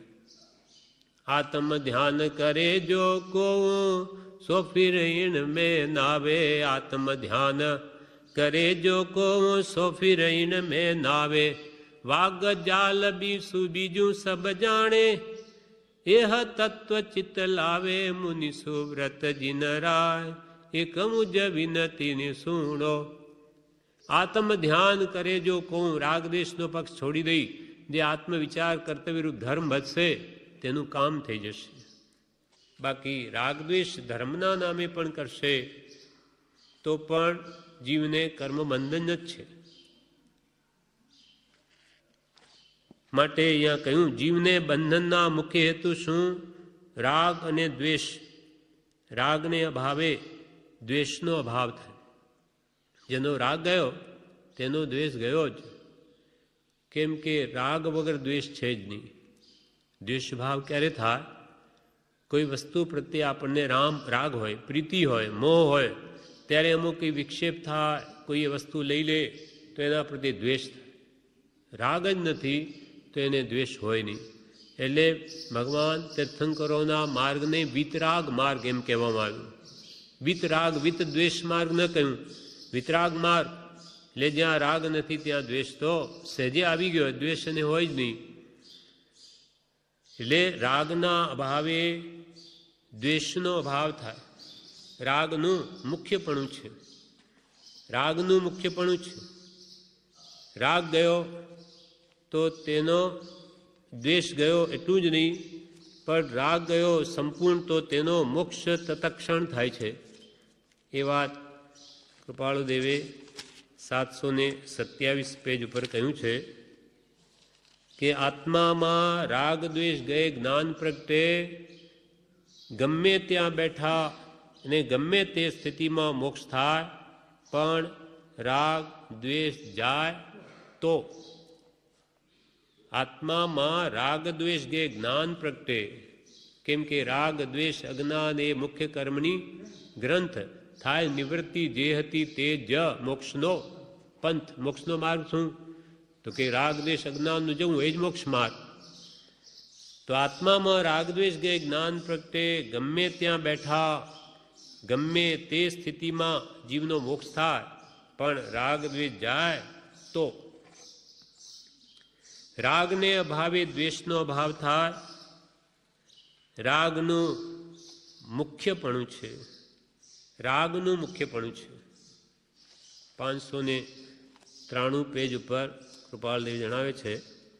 आत्म ध्यान करे जो को सो फिर इन में नावे, आत्म ध्यान करे जो को सो फिर इन में नावे, वाग जाल बीसु बीजू सब जाने, यह तत्व चित लावे मुनि सुव्रत जिन राय, एक मुझ विनती ने सुनो. आत्म ध्यान करे जो कहूँ राग द्वेषनो पक्ष छोड़ी दई, जे आत्म विचार कर्तव्य रूप धर्म बचशे तेनुं काम थई जशे. बाकी राग द्वेष धर्मना नामे पण करशे तो पण जीवने कर्म बंधन ज छे. माटे अहींया कह्युं जीवने बंधनना मुख्य हेतु शुं? राग अने द्वेष. रागने अभावे द्वेषनो अभाव थाय. जेनो राग गयो तेनो द्वेष गयो ज. केम के राग वगर द्वेष छे ज नहीं. द्वेष भाव क्यारे थाय? कोई वस्तु प्रत्ये आपणे राग होय, प्रीति होय, मोह होय त्यारे अमुक कोई विक्षेप थाय, कोई वस्तु लई ले तो एना प्रत्ये द्वेष थाय. राग ज नथी तो एने द्वेष होय नहीं. एटले भगवान तीर्थंकरोना मार्गने वीतराग मार्ग एम कहेवामां आव्युं. वीतराग वीत द्वेष मार्ग न कह्युं, वितराग मार्ग. ले ज्यां राग नहीं त्यां द्वेष तो सहजे आवी गयो, द्वेष ने होय ज नहीं. એટલે રાગના અભાવે દ્વેષનો અભાવ થાય. રાગનું મુખ્યપણું છે, રાગનું મુખ્યપણું છે. રાગ ગયો તો તેનો દ્વેષ ગયો એટલું જ નહીં, પણ રાગ ગયો સંપૂર્ણ તો તેનો મોક્ષ તત્ક્ષણ થાય છે. એ વાત કૃપાળુદેવે 727 પેજ ઉપર કહ્યું છે કે આત્મામાં રાગ દ્વેષ ગયે જ્ઞાન પ્રગટે, ગમે ત્યાં બેઠા અને ગમે તે સ્થિતિમાં મોક્ષ થાય, પણ રાગ દ્વેષ જાય તો. આત્મામાં રાગ દ્વેષ ગયે જ્ઞાન પ્રગટે, કેમ કે રાગ દ્વેષ અજ્ઞાન એ મુખ્ય કર્મની ગ્રંથ થાય નિવૃત્તિ જે હતી તે જ મોક્ષનો પંથ. મોક્ષનો માર્ગ શું? તો કે રાગ દ્વેષ અજ્ઞાનનું જવું એ જ મોક્ષ માર્ગ. તો આત્મામાં રાગ દ્વેષ ગયે જ્ઞાન પ્રગટે, ગમે ત્યાં બેઠા ગમે તે સ્થિતિમાં જીવનો મોક્ષ થાય, પણ રાગ દ્વેષ જાય તો. રાગને અભાવે દ્વેષનો અભાવ થાય. રાગનું મુખ્યપણું છે, રાગનું મુખ્યપણું છે. 593 પેજ ઉપર કૃપાલદેવ જણાવે છે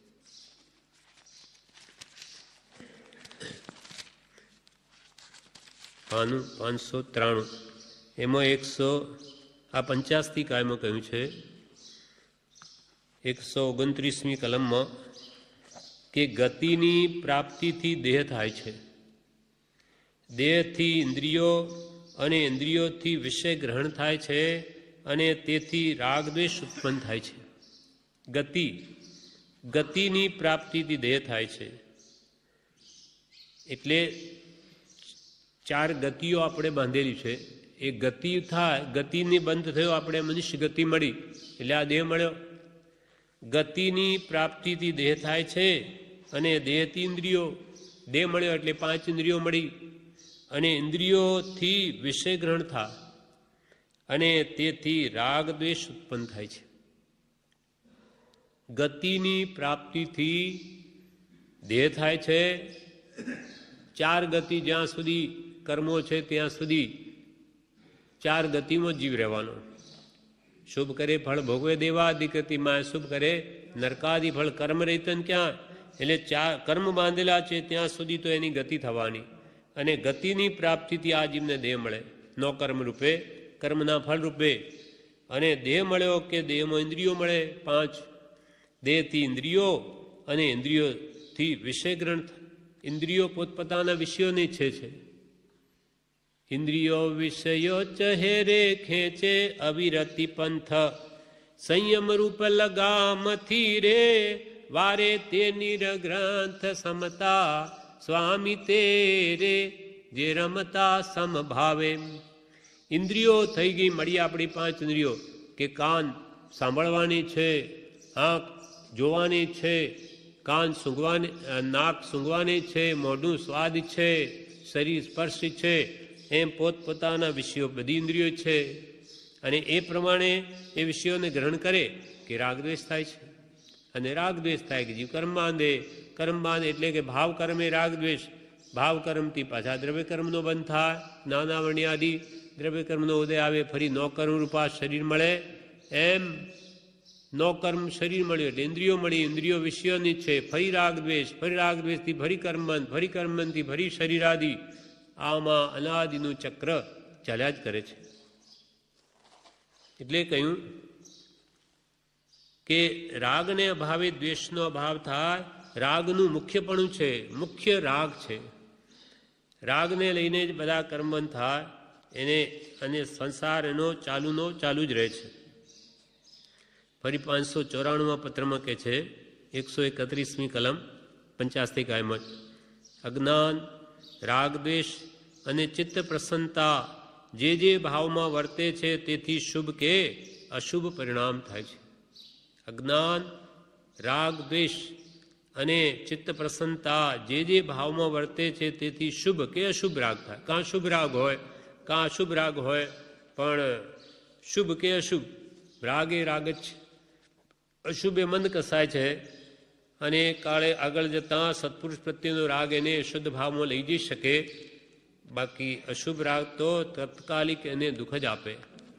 આનું 593 એમાં 185 કાયમમાં કહ્યું છે 129મી કલમમાં કે ગતિની પ્રાપ્તિથી દેહ થાય છે. દેહથી ઇન્દ્રિયો અને ઇન્દ્રિયોથી વિષય ગ્રહણ થાય છે અને તેથી રાગદ્વેષ ઉત્પન્ન થાય છે. ગતિ, ગતિની પ્રાપ્તિથી દેહ થાય છે. એટલે 4 ગતિઓ આપણે બાંધેલી છે. એ ગતિ થાય, ગતિની બંધ થયો, આપણે મનુષ્ય ગતિ મળી એટલે આ દેહ મળ્યો. ગતિની પ્રાપ્તિથી દેહ થાય છે અને દેહથી ઇન્દ્રિયો, દેહ મળ્યો એટલે 5 ઇન્દ્રિયો મળી અને ઇન્દ્રિયોથી વિષય ગ્રહણ થાય અને તેથી રાગ દ્વેષ ઉત્પન્ન થાય છે. ગતિની પ્રાપ્તિથી દેહ થાય છે. 4 ગતિ જ્યાં સુધી કર્મો છે ત્યાં સુધી 4 ગતિમાં જીવ રહેવાનો. શુભ કરે ફળ ભોગવે દેવાદિગતિમાં, શુભ કરે નરકાદિ ફળ કર્મ રહિતન ક્યાં, એટલે 4 કર્મ બાંધેલા છે ત્યાં સુધી તો એની ગતિ થવાની અને ગતિની પ્રાપ્તિથી આ જીવને દેહ મળે, નો કર્મ રૂપે, કર્મના ફળ રૂપે. અને દેહ મળ્યો કે દેહમાં ઇન્દ્રિયો મળે 5, દેહથી ઇન્દ્રિયો અને ઇન્દ્રિયોથી વિષય ગ્રહણ. ઇન્દ્રિયો પોતપોતાના વિષયોને ઈચ્છે છે. ઇન્દ્રિયો વિષયો ચહેરે ખેંચે અવિરતિ પંથ, સંયમ રૂપ લગામથી રે વારે તે નિરગ્રંથ સમતા, સ્વામી તેરે જે રમતા સમભાવે. ઇન્દ્રિયો થઈ ગઈ મળી આપણી 5 ઇન્દ્રિયો કે કાન સાંભળવાની છે, આંખ જોવાની છે, કાન સૂંઘવાની, નાક સૂંઘવાની છે, મોઢું સ્વાદ છે, શરીર સ્પર્શ છે, એમ પોતપોતાના વિષયો બધી ઇન્દ્રિયો છે. અને એ પ્રમાણે એ વિષયોને ગ્રહણ કરે કે રાગદ્વેષ થાય છે. અને રાગદ્વેષ થાય કે જીવ કર્મ બાંધે, કર્મ બાંધે એટલે કે ભાવ કર્મે રાગદ્વેષ, ભાવ કર્મથી પાછા દ્રવ્ય કર્મનો બંધ થાય, નાના વર્ણ્યાદિ દ્રવ્ય કર્મનો ઉદય આવે, ફરી નો કર્મ રૂપા શરીર મળે. એમ નો કર્મ શરીર મળ્યું એટલે ઇન્દ્રિયો મળી, ઇન્દ્રિયો વિષયોની છે, ફરી રાગદ્વેષ, ફરી રાગદ્વેષથી ફરી કર્મબંધ, ફરી કર્મબંધથી ફરી શરીરાદિ. આમાં અનાદિનું ચક્ર ચાલ્યા જ કરે છે. એટલે કહ્યું કે રાગને અભાવે દ્વેષનો અભાવ થાય. રાગનું મુખ્યપણું છે, મુખ્ય રાગ છે. રાગને લઈને જ બધા કર્મબંધ થાય એને, અને સંસાર એનો ચાલુ જ રહે છે. ફરી 594માં પત્રમાં કહે છે, 131મી કલમ 85 કાયમત, અજ્ઞાન, રાગદ્વેષ અને ચિત્ત પ્રસન્નતા જે ભાવમાં વર્તે છે તેથી શુભ કે અશુભ પરિણામ થાય છે. અજ્ઞાન, રાગદ્વેષ અને ચિત્ત પ્રસન્નતા જે ભાવમાં વર્તે છે તેથી શુભ કે અશુભ રાગ થાય. કાં શુભ રાગ હોય કાં અશુભ રાગ હોય, પણ શુભ કે અશુભ રાગ એ રાગ જ છે. અશુભ એ મંદ કસાય છે અને કાળે આગળ જતાં સત્પુરુષ પ્રત્યેનો રાગ એને શુદ્ધ ભાવમાં લઈ જઈ શકે. બાકી અશુભ રાગ તો તત્કાલિક એને દુઃખ જ આપે.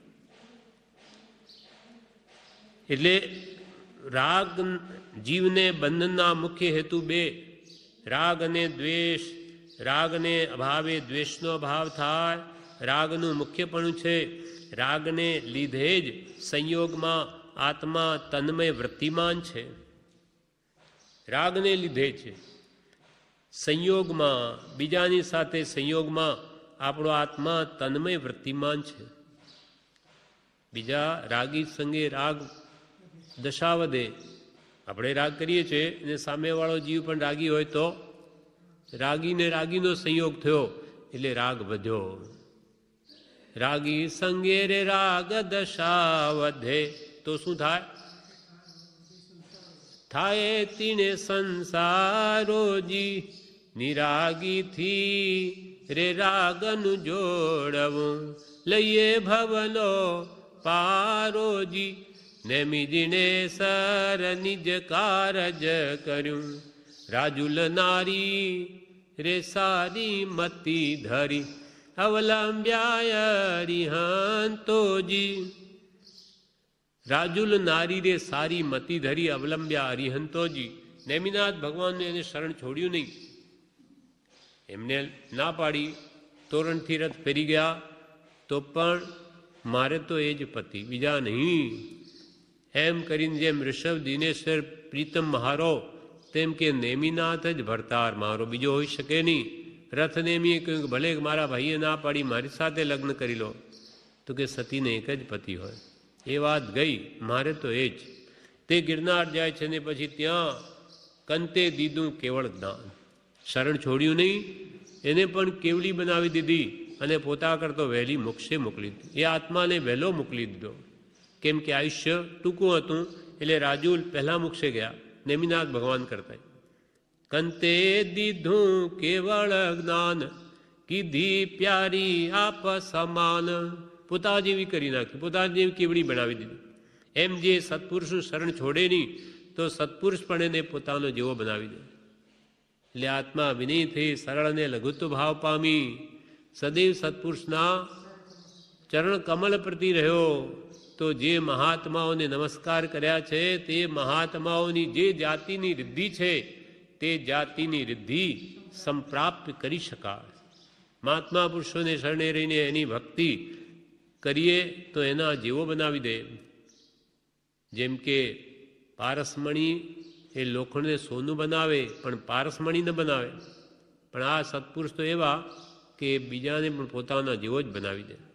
એટલે રાગ જીવને બંધનના મુખ્ય હેતુ 2, રાગ અને દ્વેષ. રાગને અભાવે દ્વેષનો અભાવ થાય. રાગનું મુખ્યપણું છે. રાગને લીધે જ સંયોગમાં આત્મા તન્મય વૃત્તિમાન છે. રાગને લીધે છે સંયોગમાં, બીજાની સાથે સંયોગમાં આપણો આત્મા તન્મય વૃત્તિમાન છે. બીજા રાગી સંગે રાગ દશા વધે. આપણે રાગ કરીએ છીએ અને સામેવાળો જીવ પણ રાગી હોય તો રાગીને રાગીનો સંયોગ થયો એટલે રાગ વધ્યો. રાગી સંગે રે રાગ દશા વધે તો શું થાય? થાય તીને સંસારોજી, નિરાગીથી રે રાગનું જોડવું, લઈએ ભવનો પારોજી, નેમિજીને સર નિજ કારજ કર્યું, રાજુલ નારી રે સારી મતી ધરી, અવલંબ્યાય અરિહંતોજી. રાજુલ નારી રે સારી મતી ધરી, અવલંબ્યા અરિહંતોજી. નેમિનાથ ભગવાનને એને શરણ છોડ્યું નહીં. એમને ના પાડી, તોરણથી રથ ફેરી ગયા તો પણ મારે તો એ જ પતિ, બીજા નહીં. એમ કરીને જેમ ઋષભ દિનેશ્વર પ્રીતમ મહારો, તેમ કે નેમિનાથ જ ભરતાર મારો, બીજો હોઈ શકે નહીં. રથ નેમીએ કહ્યું કે ભલે મારા ભાઈએ ના પાડી, મારી સાથે લગ્ન કરી લો. તો કે સતીને એક જ પતિ હોય. એ વાત ગઈ, મારે તો એ જ. તે ગિરનાર જાય છે ને પછી ત્યાં કંતે દીધું કેવળ જ્ઞાન. શરણ છોડ્યું નહીં, એને પણ કેવલી બનાવી દીધી અને પોતા કરતો વહેલી મોક્ષે મોકલી દીધી. એ આત્માને વહેલો મોકલી દીધો, કેમ કે આયુષ્ય ટૂંકું હતું. એટલે રાજુલ પહેલાં મોક્ષે ગયા, નેમિનાથ ભગવાન કરતા. કંતે દીધું કેવળ જ્ઞાન, કીધી પ્યારી આપ સમાન. પોતા જેવી કરી નાખી, પોતા જેવી કેવડી બનાવી દીધી. એમ જે સત્પુરુષનું શરણ છોડે નહીં તો સત્પુરુષ પણ એને પોતાનો જેવો બનાવી દે. એટલે આત્મા વિનય થઈ સરળ અને લઘુત્વ ભાવ પામી સદૈવ સત્પુરુષના ચરણ કમલ પ્રતિ રહ્યો. તો જે મહાત્માઓને નમસ્કાર કર્યા છે તે મહાત્માઓની જે જાતિની રિદ્ધિ છે તે જાતિની રિદ્ધિ સંપ્રાપ્ત કરી શકાય. મહાત્મા પુરુષોને શરણે રહીને એની ભક્તિ કરીએ તો એના જેવો બનાવી દે. જેમ કે પારસમણી એ લોખંડને સોનું બનાવે પણ પારસમણી ન બનાવે, પણ આ સત્પુરુષ તો એવા કે બીજાને પણ પોતાના જેવો જ બનાવી દે.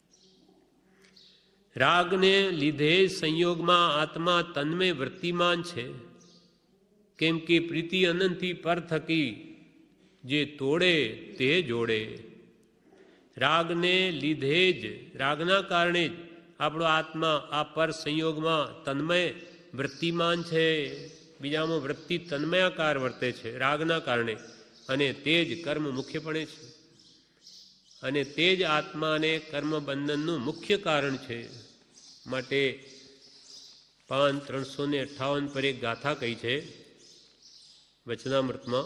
રાગને લીધે સંયોગમાં આત્મા તન્મય વૃત્તિમાન છે, કેમ કે પ્રીતિ અનંતથી પર થકી જે તોડે તે જોડે. રાગને લીધે જ, રાગના કારણે જ આપણો આત્મા આ પર સંયોગમાં તન્મય વૃત્તિમાન છે. બીજામાં વૃત્તિ તન્મયાકાર વર્તે છે રાગના કારણે, અને તે જ કર્મ મુખ્યપણે છે, અને તે જ આત્માને કર્મ બંધનનું મુખ્ય કારણ છે. માટે પાન 358 પર એક ગાથા કહી છે વચનામૃતમાં.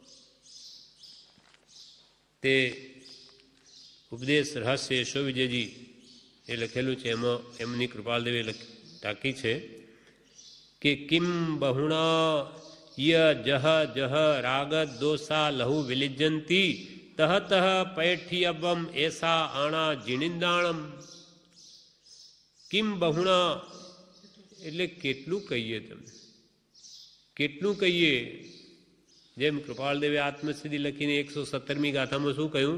તે ઉપદેશ રહસ્ય યશો વિજયજી એ લખેલું છે. એમાં એમની કૃપાલદેવે ટાંકી છે કે કિમ બહુણા ય જહ જહ રાગત દોષા લહુ વિલિજ્જંતી તહ તહ પૈઠિયબમ એસા આણા જીણિંદાણમ. કિમ બહુણા એટલે કેટલું કહીએ, તમે કેટલું કહીએ. જેમ કૃપાલદેવે આત્મસિદ્ધિ લખીને 117મી ગાથામાં શું કહ્યું?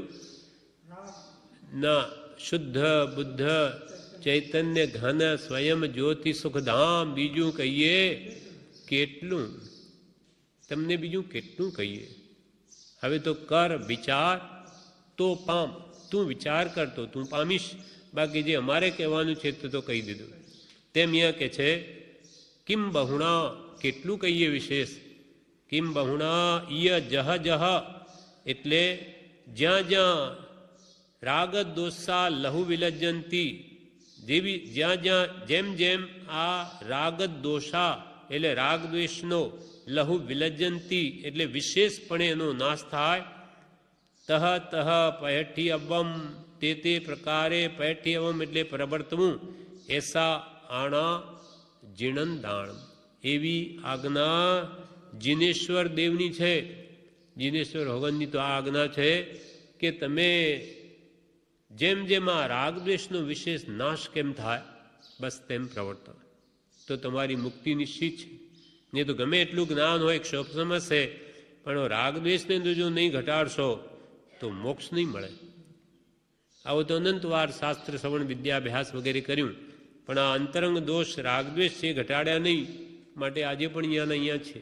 ના શુદ્ધ બુદ્ધ ચૈતન્ય ઘન સ્વયં જ્યોતિ સુખધામ. બીજું કહીએ કેટલું, તમને બીજું કેટલું કહીએ. હવે તો કર વિચાર તો પામ. તું વિચાર કરતો તું પામીશ, બાકી જે અમારે કહેવાનું છે તે તો કહી દીધું. તેમ અહીંયા કે છે કિમ બહુણા કેટલું કહીએ વિશેષ. કિમ બહુણા ય જહ જહ એટલે જ્યાં જ્યાં રાગ દોષા લહુ વિલજ્જંતી, જેવી જ્યાં જ્યાં જેમ જેમ આ રાગ દોષા એટલે રાગ દ્વેષનો લહુ વિલજ્જંતી એટલે વિશેષપણે એનો નાશ થાય. તહ તહ પૈઠી અવમ તે પ્રકારે પૈઠી અવમ એટલે પ્રવર્તવું. એસા આણા જીણન દાણ એવી આજ્ઞા જીનેશ્વર દેવની છે. જીનેશ્વર ભગવાનની તો આ આજ્ઞા છે કે તમે જેમ જેમ આ રાગદ્વેષનો વિશેષ નાશ કેમ થાય બસ તેમ પ્રવર્તો તો તમારી મુક્તિ નિશ્ચિત છે. નહીં તો ગમે એટલું જ્ઞાન હોય, ક્ષોભ સમજશે, પણ રાગદ્વેષને જો નહીં ઘટાડશો તો મોક્ષ નહીં મળે. આવો તો અનંતવાર શાસ્ત્ર શ્રવણ વિદ્યાભ્યાસ વગેરે કર્યું, પણ આ અંતરંગ દોષ રાગદ્વેષ છે ઘટાડ્યા નહીં. માટે આજે પણ અહીંયા છે.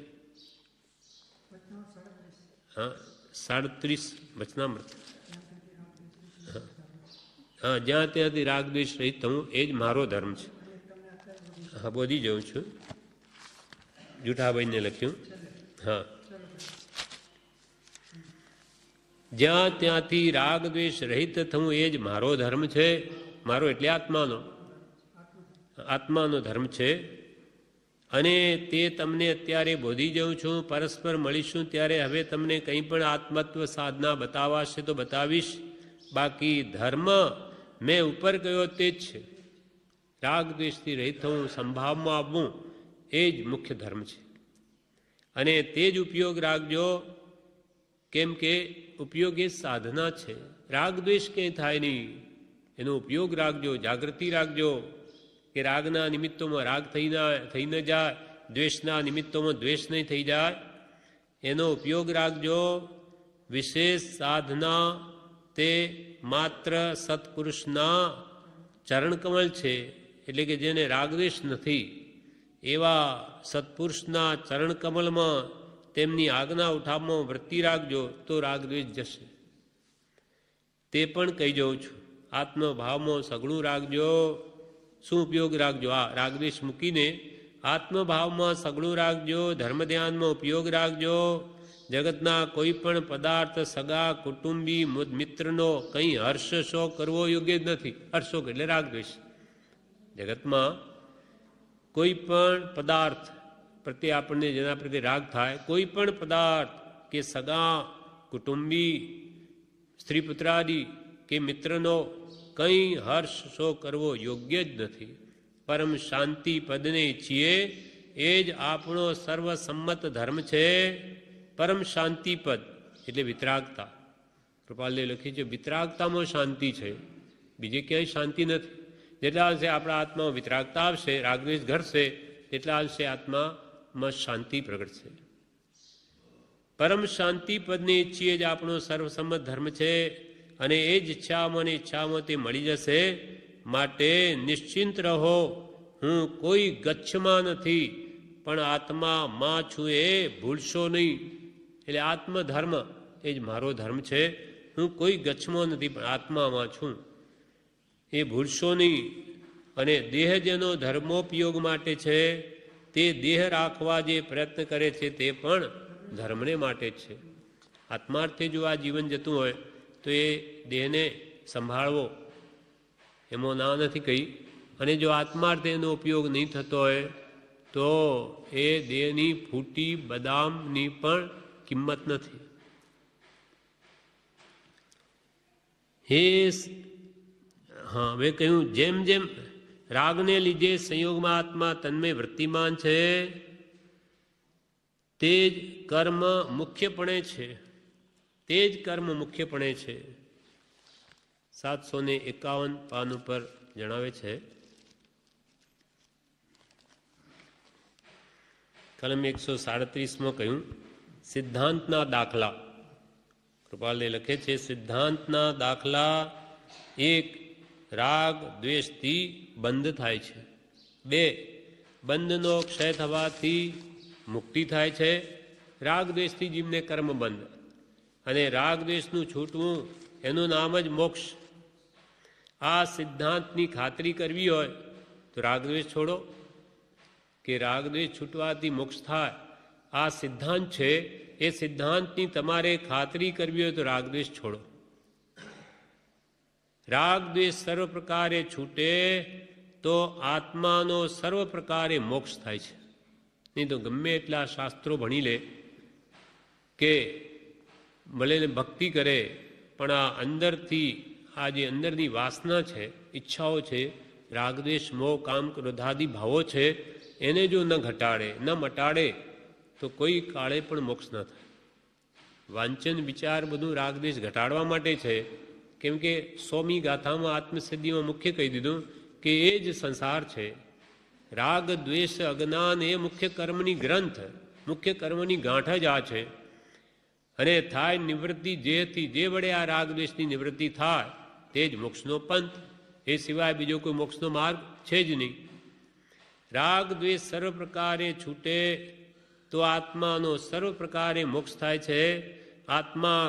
હા 37 વચનામૃત. હા જ્યાં ત્યાંથી રાગદ્વેષ રહિત થવું એ જ મારો ધર્મ છે. હા બોધી જાઉં છું. જૂઠાભાઈને લખ્યું. હા જ્યાં ત્યાંથી રાગદ્વેષ રહિત થવું એ જ મારો ધર્મ છે. મારો એટલે આત્માનો ધર્મ છે. અને તે તમને અત્યારે બોધી જાઉં છું. પરસ્પર મળીશું ત્યારે હવે તમને કંઈ પણ આત્મત્વ સાધના બતાવાશે તો બતાવીશ. બાકી ધર્મ મેં ઉપર કહ્યો તે જ છે. રાગદ્વેષથી રહિત થવું, સંભાવમાં આવવું એ જ મુખ્ય ધર્મ છે. અને તે જ ઉપયોગ રાખજો, કેમ કે ઉપયોગ એ સાધના છે. રાગદ્વેષ ક્યાંય થાય નહીં, એનો ઉપયોગ રાખજો, જાગૃતિ રાખજો કે રાગના નિમિત્તોમાં રાગ થઈ ન જાય, દ્વેષના નિમિત્તોમાં દ્વેષ નહીં થઈ જાય. એનો ઉપયોગ રાખજો. વિશેષ સાધના તે માત્ર સત્પુરુષના ચરણકમળ છે. એટલે કે જેને રાગદ્વેષ નથી એવા સત્પુરુષના ચરણકમલમાં તેમની આજ્ઞા ઉઠાવમાં વૃત્તિ રાખજો તો રાગદ્વેષ જશે. તે પણ કહી જાઉં છું, આત્મભાવમાં સઘળું રાખજો. શું ઉપયોગ રાખજો? આ રાગદ્વેષ મૂકીને આત્મભાવમાં સઘળું રાખજો, ધર્મ ધ્યાનમાં ઉપયોગ રાખજો. જગતના કોઈ પણ પદાર્થ, સગા, કુટુંબી, મિત્રનો કંઈ હર્ષ શોક કરવો યોગ્ય જ નથી. હર્ષોક એટલે રાગદ્વેષ. જગતમાં કોઈ પણ પદાર્થ પ્રત્યે આપણને જેના પ્રત્યે રાગ થાય, કોઈ પણ પદાર્થ કે સગા, કુટુંબી, સ્ત્રી પુત્રાદિ કે મિત્રનો કંઈ હર્ષ શોક કરવો યોગ્ય જ નથી. પરમ શાંતિ પદને ઈચ્છીએ એ જ આપણો સર્વસંમત ધર્મ છે. પરમ શાંતિ પદ એટલે વિતરાગતા. કૃપાલે લખ્યું છે વિતરાગતામાં શાંતિ છે, બીજે ક્યાંય શાંતિ નથી. જેટલા અંશે આપણા આત્મામાં વિતરાગતા આવશે, રાગદ્વેષ ઘટશે, તેટલા અંશે આત્મામાં શાંતિ પ્રગટશે. પરમ શાંતિ પદને ઈચ્છીએ જ આપણો સર્વસંમત ધર્મ છે અને એ જ ઈચ્છામાં અને ઈચ્છામાં તે મળી જશે. માટે નિશ્ચિંત રહો, હું કોઈ ગચ્છમાં નથી પણ આત્મામાં છું, એ ભૂલશો નહીં. એટલે આત્મધર્મ એ જ મારો ધર્મ છે. હું કોઈ ગચ્છમાં નથી પણ આત્મામાં છું, એ ભૂલશો નહીં. અને દેહ જેનો ધર્મોપયોગ માટે છે તે દેહ રાખવા જે પ્રયત્ન કરે છે તે પણ ધર્મને માટે જ છે. આત્માર્થે જો આ જીવન જતું હોય તો એ દેહને સંભાળવો એમાં ના નથી કહી. અને જો આત્માર્થે એનો ઉપયોગ નહીં થતો હોય તો એ દેહની ફૂટી બદામની પણ કિંમત નથી. હા, હવે કહ્યું જેમ જેમ રાગને લીધે સંયોગમાં આત્મા તન્મય વૃત્તિમાન છે તે જ કર્મ મુખ્યપણે છે. તે જ કર્મ મુખ્યપણે છે. 751 પાન ઉપર જણાવે છે, કલમ 137માં કહ્યું સિદ્ધાંતના દાખલા. કૃપાલે લખે છે સિદ્ધાંતના દાખલા: 1. રાગ દ્વેષથી બંધ થાય છે. 2. બંધનો ક્ષય થવાથી મુક્તિ થાય છે. રાગ દ્વેષથી જીવને કર્મ બંધ અને રાગ દ્વેષનું છૂટવું એનું નામ જ મોક્ષ. આ સિદ્ધાંતની ખાતરી કરવી હોય તો રાગદ્વેષ છોડો, કે રાગદ્વેષ છૂટવાથી મોક્ષ થાય. આ સિદ્ધાંત છે, એ સિદ્ધાંતની તમારે ખાતરી કરવી હોય તો રાગદ્વેષ છોડો. રાગદ્વેષ સર્વ પ્રકારે છૂટે તો આત્માનો સર્વ પ્રકારે મોક્ષ થાય છે. નહીં તો ગમે એટલા શાસ્ત્રો ભણી લે કે ભલે ભક્તિ કરે પણ આ અંદરથી આ જે અંદરની વાસના છે, ઈચ્છાઓ છે, રાગદ્વેષ મોહ કામ ક્રોધાદિ ભાવો છે, એને જો ન ઘટાડે ન મટાડે તો કોઈ કાળે પણ મોક્ષ ન થાય. વાંચન વિચાર બધું રાગદ્વેષ ઘટાડવા માટે છે. કેમ કે 100મી ગાથામાં આત્મસિદ્ધિમાં મુખ્ય કહી દીધું કે એ જ સંસાર છે. રાગ દ્વેષ અજ્ઞાન એ મુખ્ય કર્મની ગ્રંથ, મુખ્ય કર્મની ગાંઠ જ આ છે. અને થાય નિવૃત્તિ જેથી જે વડે આ રાગ દ્વેષની નિવૃત્તિ થાય તે જ મોક્ષનો પંથ. એ સિવાય બીજો કોઈ મોક્ષનો માર્ગ છે જ નહીં. રાગ દ્વેષ સર્વ પ્રકારે છૂટે તો આત્માનો સર્વ પ્રકારે મોક્ષ થાય છે. આત્મા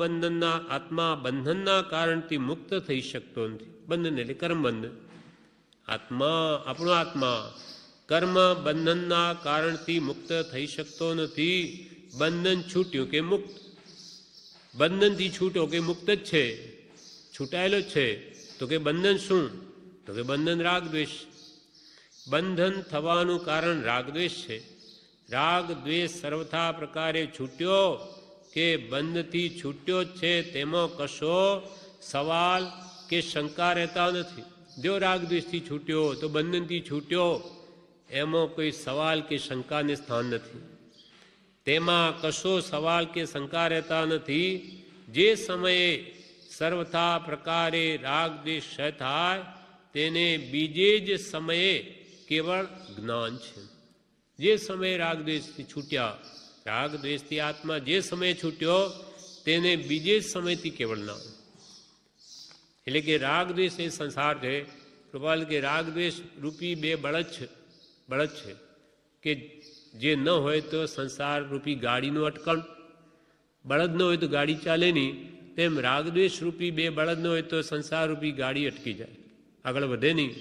બંધનના કારણથી મુક્ત થઈ શકતો નથી. બંધન એટલે કર્મ બંધન. આપણો આત્મા કર્મ બંધનના કારણથી મુક્ત થઈ શકતો નથી. બંધન છૂટ્યું કે મુક્ત, બંધનથી છૂટો કે મુક્ત જ છે, છૂટાયેલો જ છે. તો કે બંધન શું? તો કે બંધન રાગદ્વેષ. બંધન થવાનું કારણ રાગદ્વેષ છે. રાગ દ્વેષ સર્વથા પ્રકારે છૂટ્યો કે બંધથી છૂટ્યો જ છે, તેમાં કશો સવાલ કે શંકા રહેતા નથી. જો રાગદ્વેષથી છૂટ્યો તો બંધનથી છૂટ્યો, એમાં કોઈ સવાલ કે શંકાને સ્થાન નથી. તેમાં કશો સવાલ કે શંકા રહેતા નથી. જે સમયે સર્વથા પ્રકારે રાગદ્વેષ ક્ષય થાય તેને બીજે જ સમયે કેવળ જ્ઞાન છે. જે સમયે રાગદ્વેષથી છૂટ્યા, રાગદ્વેષથી આત્મા જે સમયે છૂટ્યો તેને બીજે જ સમયથી કેવળ જ્ઞાન. એટલે કે રાગદ્વેષ એ સંસાર છે, પ્રભુપાલ કે રાગ દ્વેષ રૂપી બે બળદ છે કે જે ન હોય તો સંસાર રૂપી ગાડીનું અટકણ, બળદ ન હોય તો ગાડી ચાલે નહીં, તેમ રાગદ્વેષ રૂપી બે બળદ ન હોય તો સંસાર રૂપી ગાડી અટકી જાય, આગળ વધે નહીં.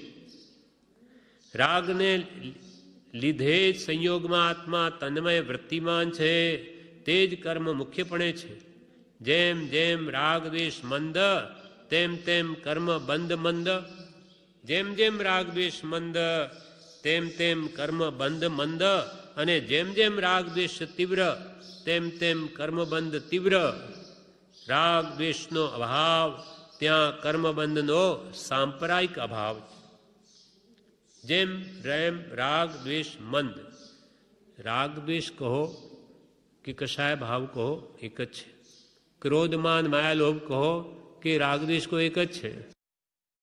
રાગને લીધે જ સંયોગમાં આત્મા તન્મય વૃત્તિમાન છે, તે જ કર્મ મુખ્યપણે છે. જેમ જેમ રાગદ્વેષ મંદ તેમ તેમ કર્મ બંધ મંદ, જેમ જેમ રાગદ્વેષ મંદ તેમ તેમ કર્મ બંધ મંદ, અને જેમ જેમ રાગદ્વેષ તીવ્ર તેમ તેમ કર્મબંધ તીવ્ર. રાગ દ્વેષનો અભાવ ત્યાં કર્મબંધનો સાંપ્રદાયિક અભાવ. જેમ રેમ રાગ દ્વેષ મંદ, રાગ દ્વેષ કહો કે કશાય ભાવ કહો એક જ છે, ક્રોધમાન માયા લોભ કહો કે રાગ દ્વેષ કહો એક જ છે.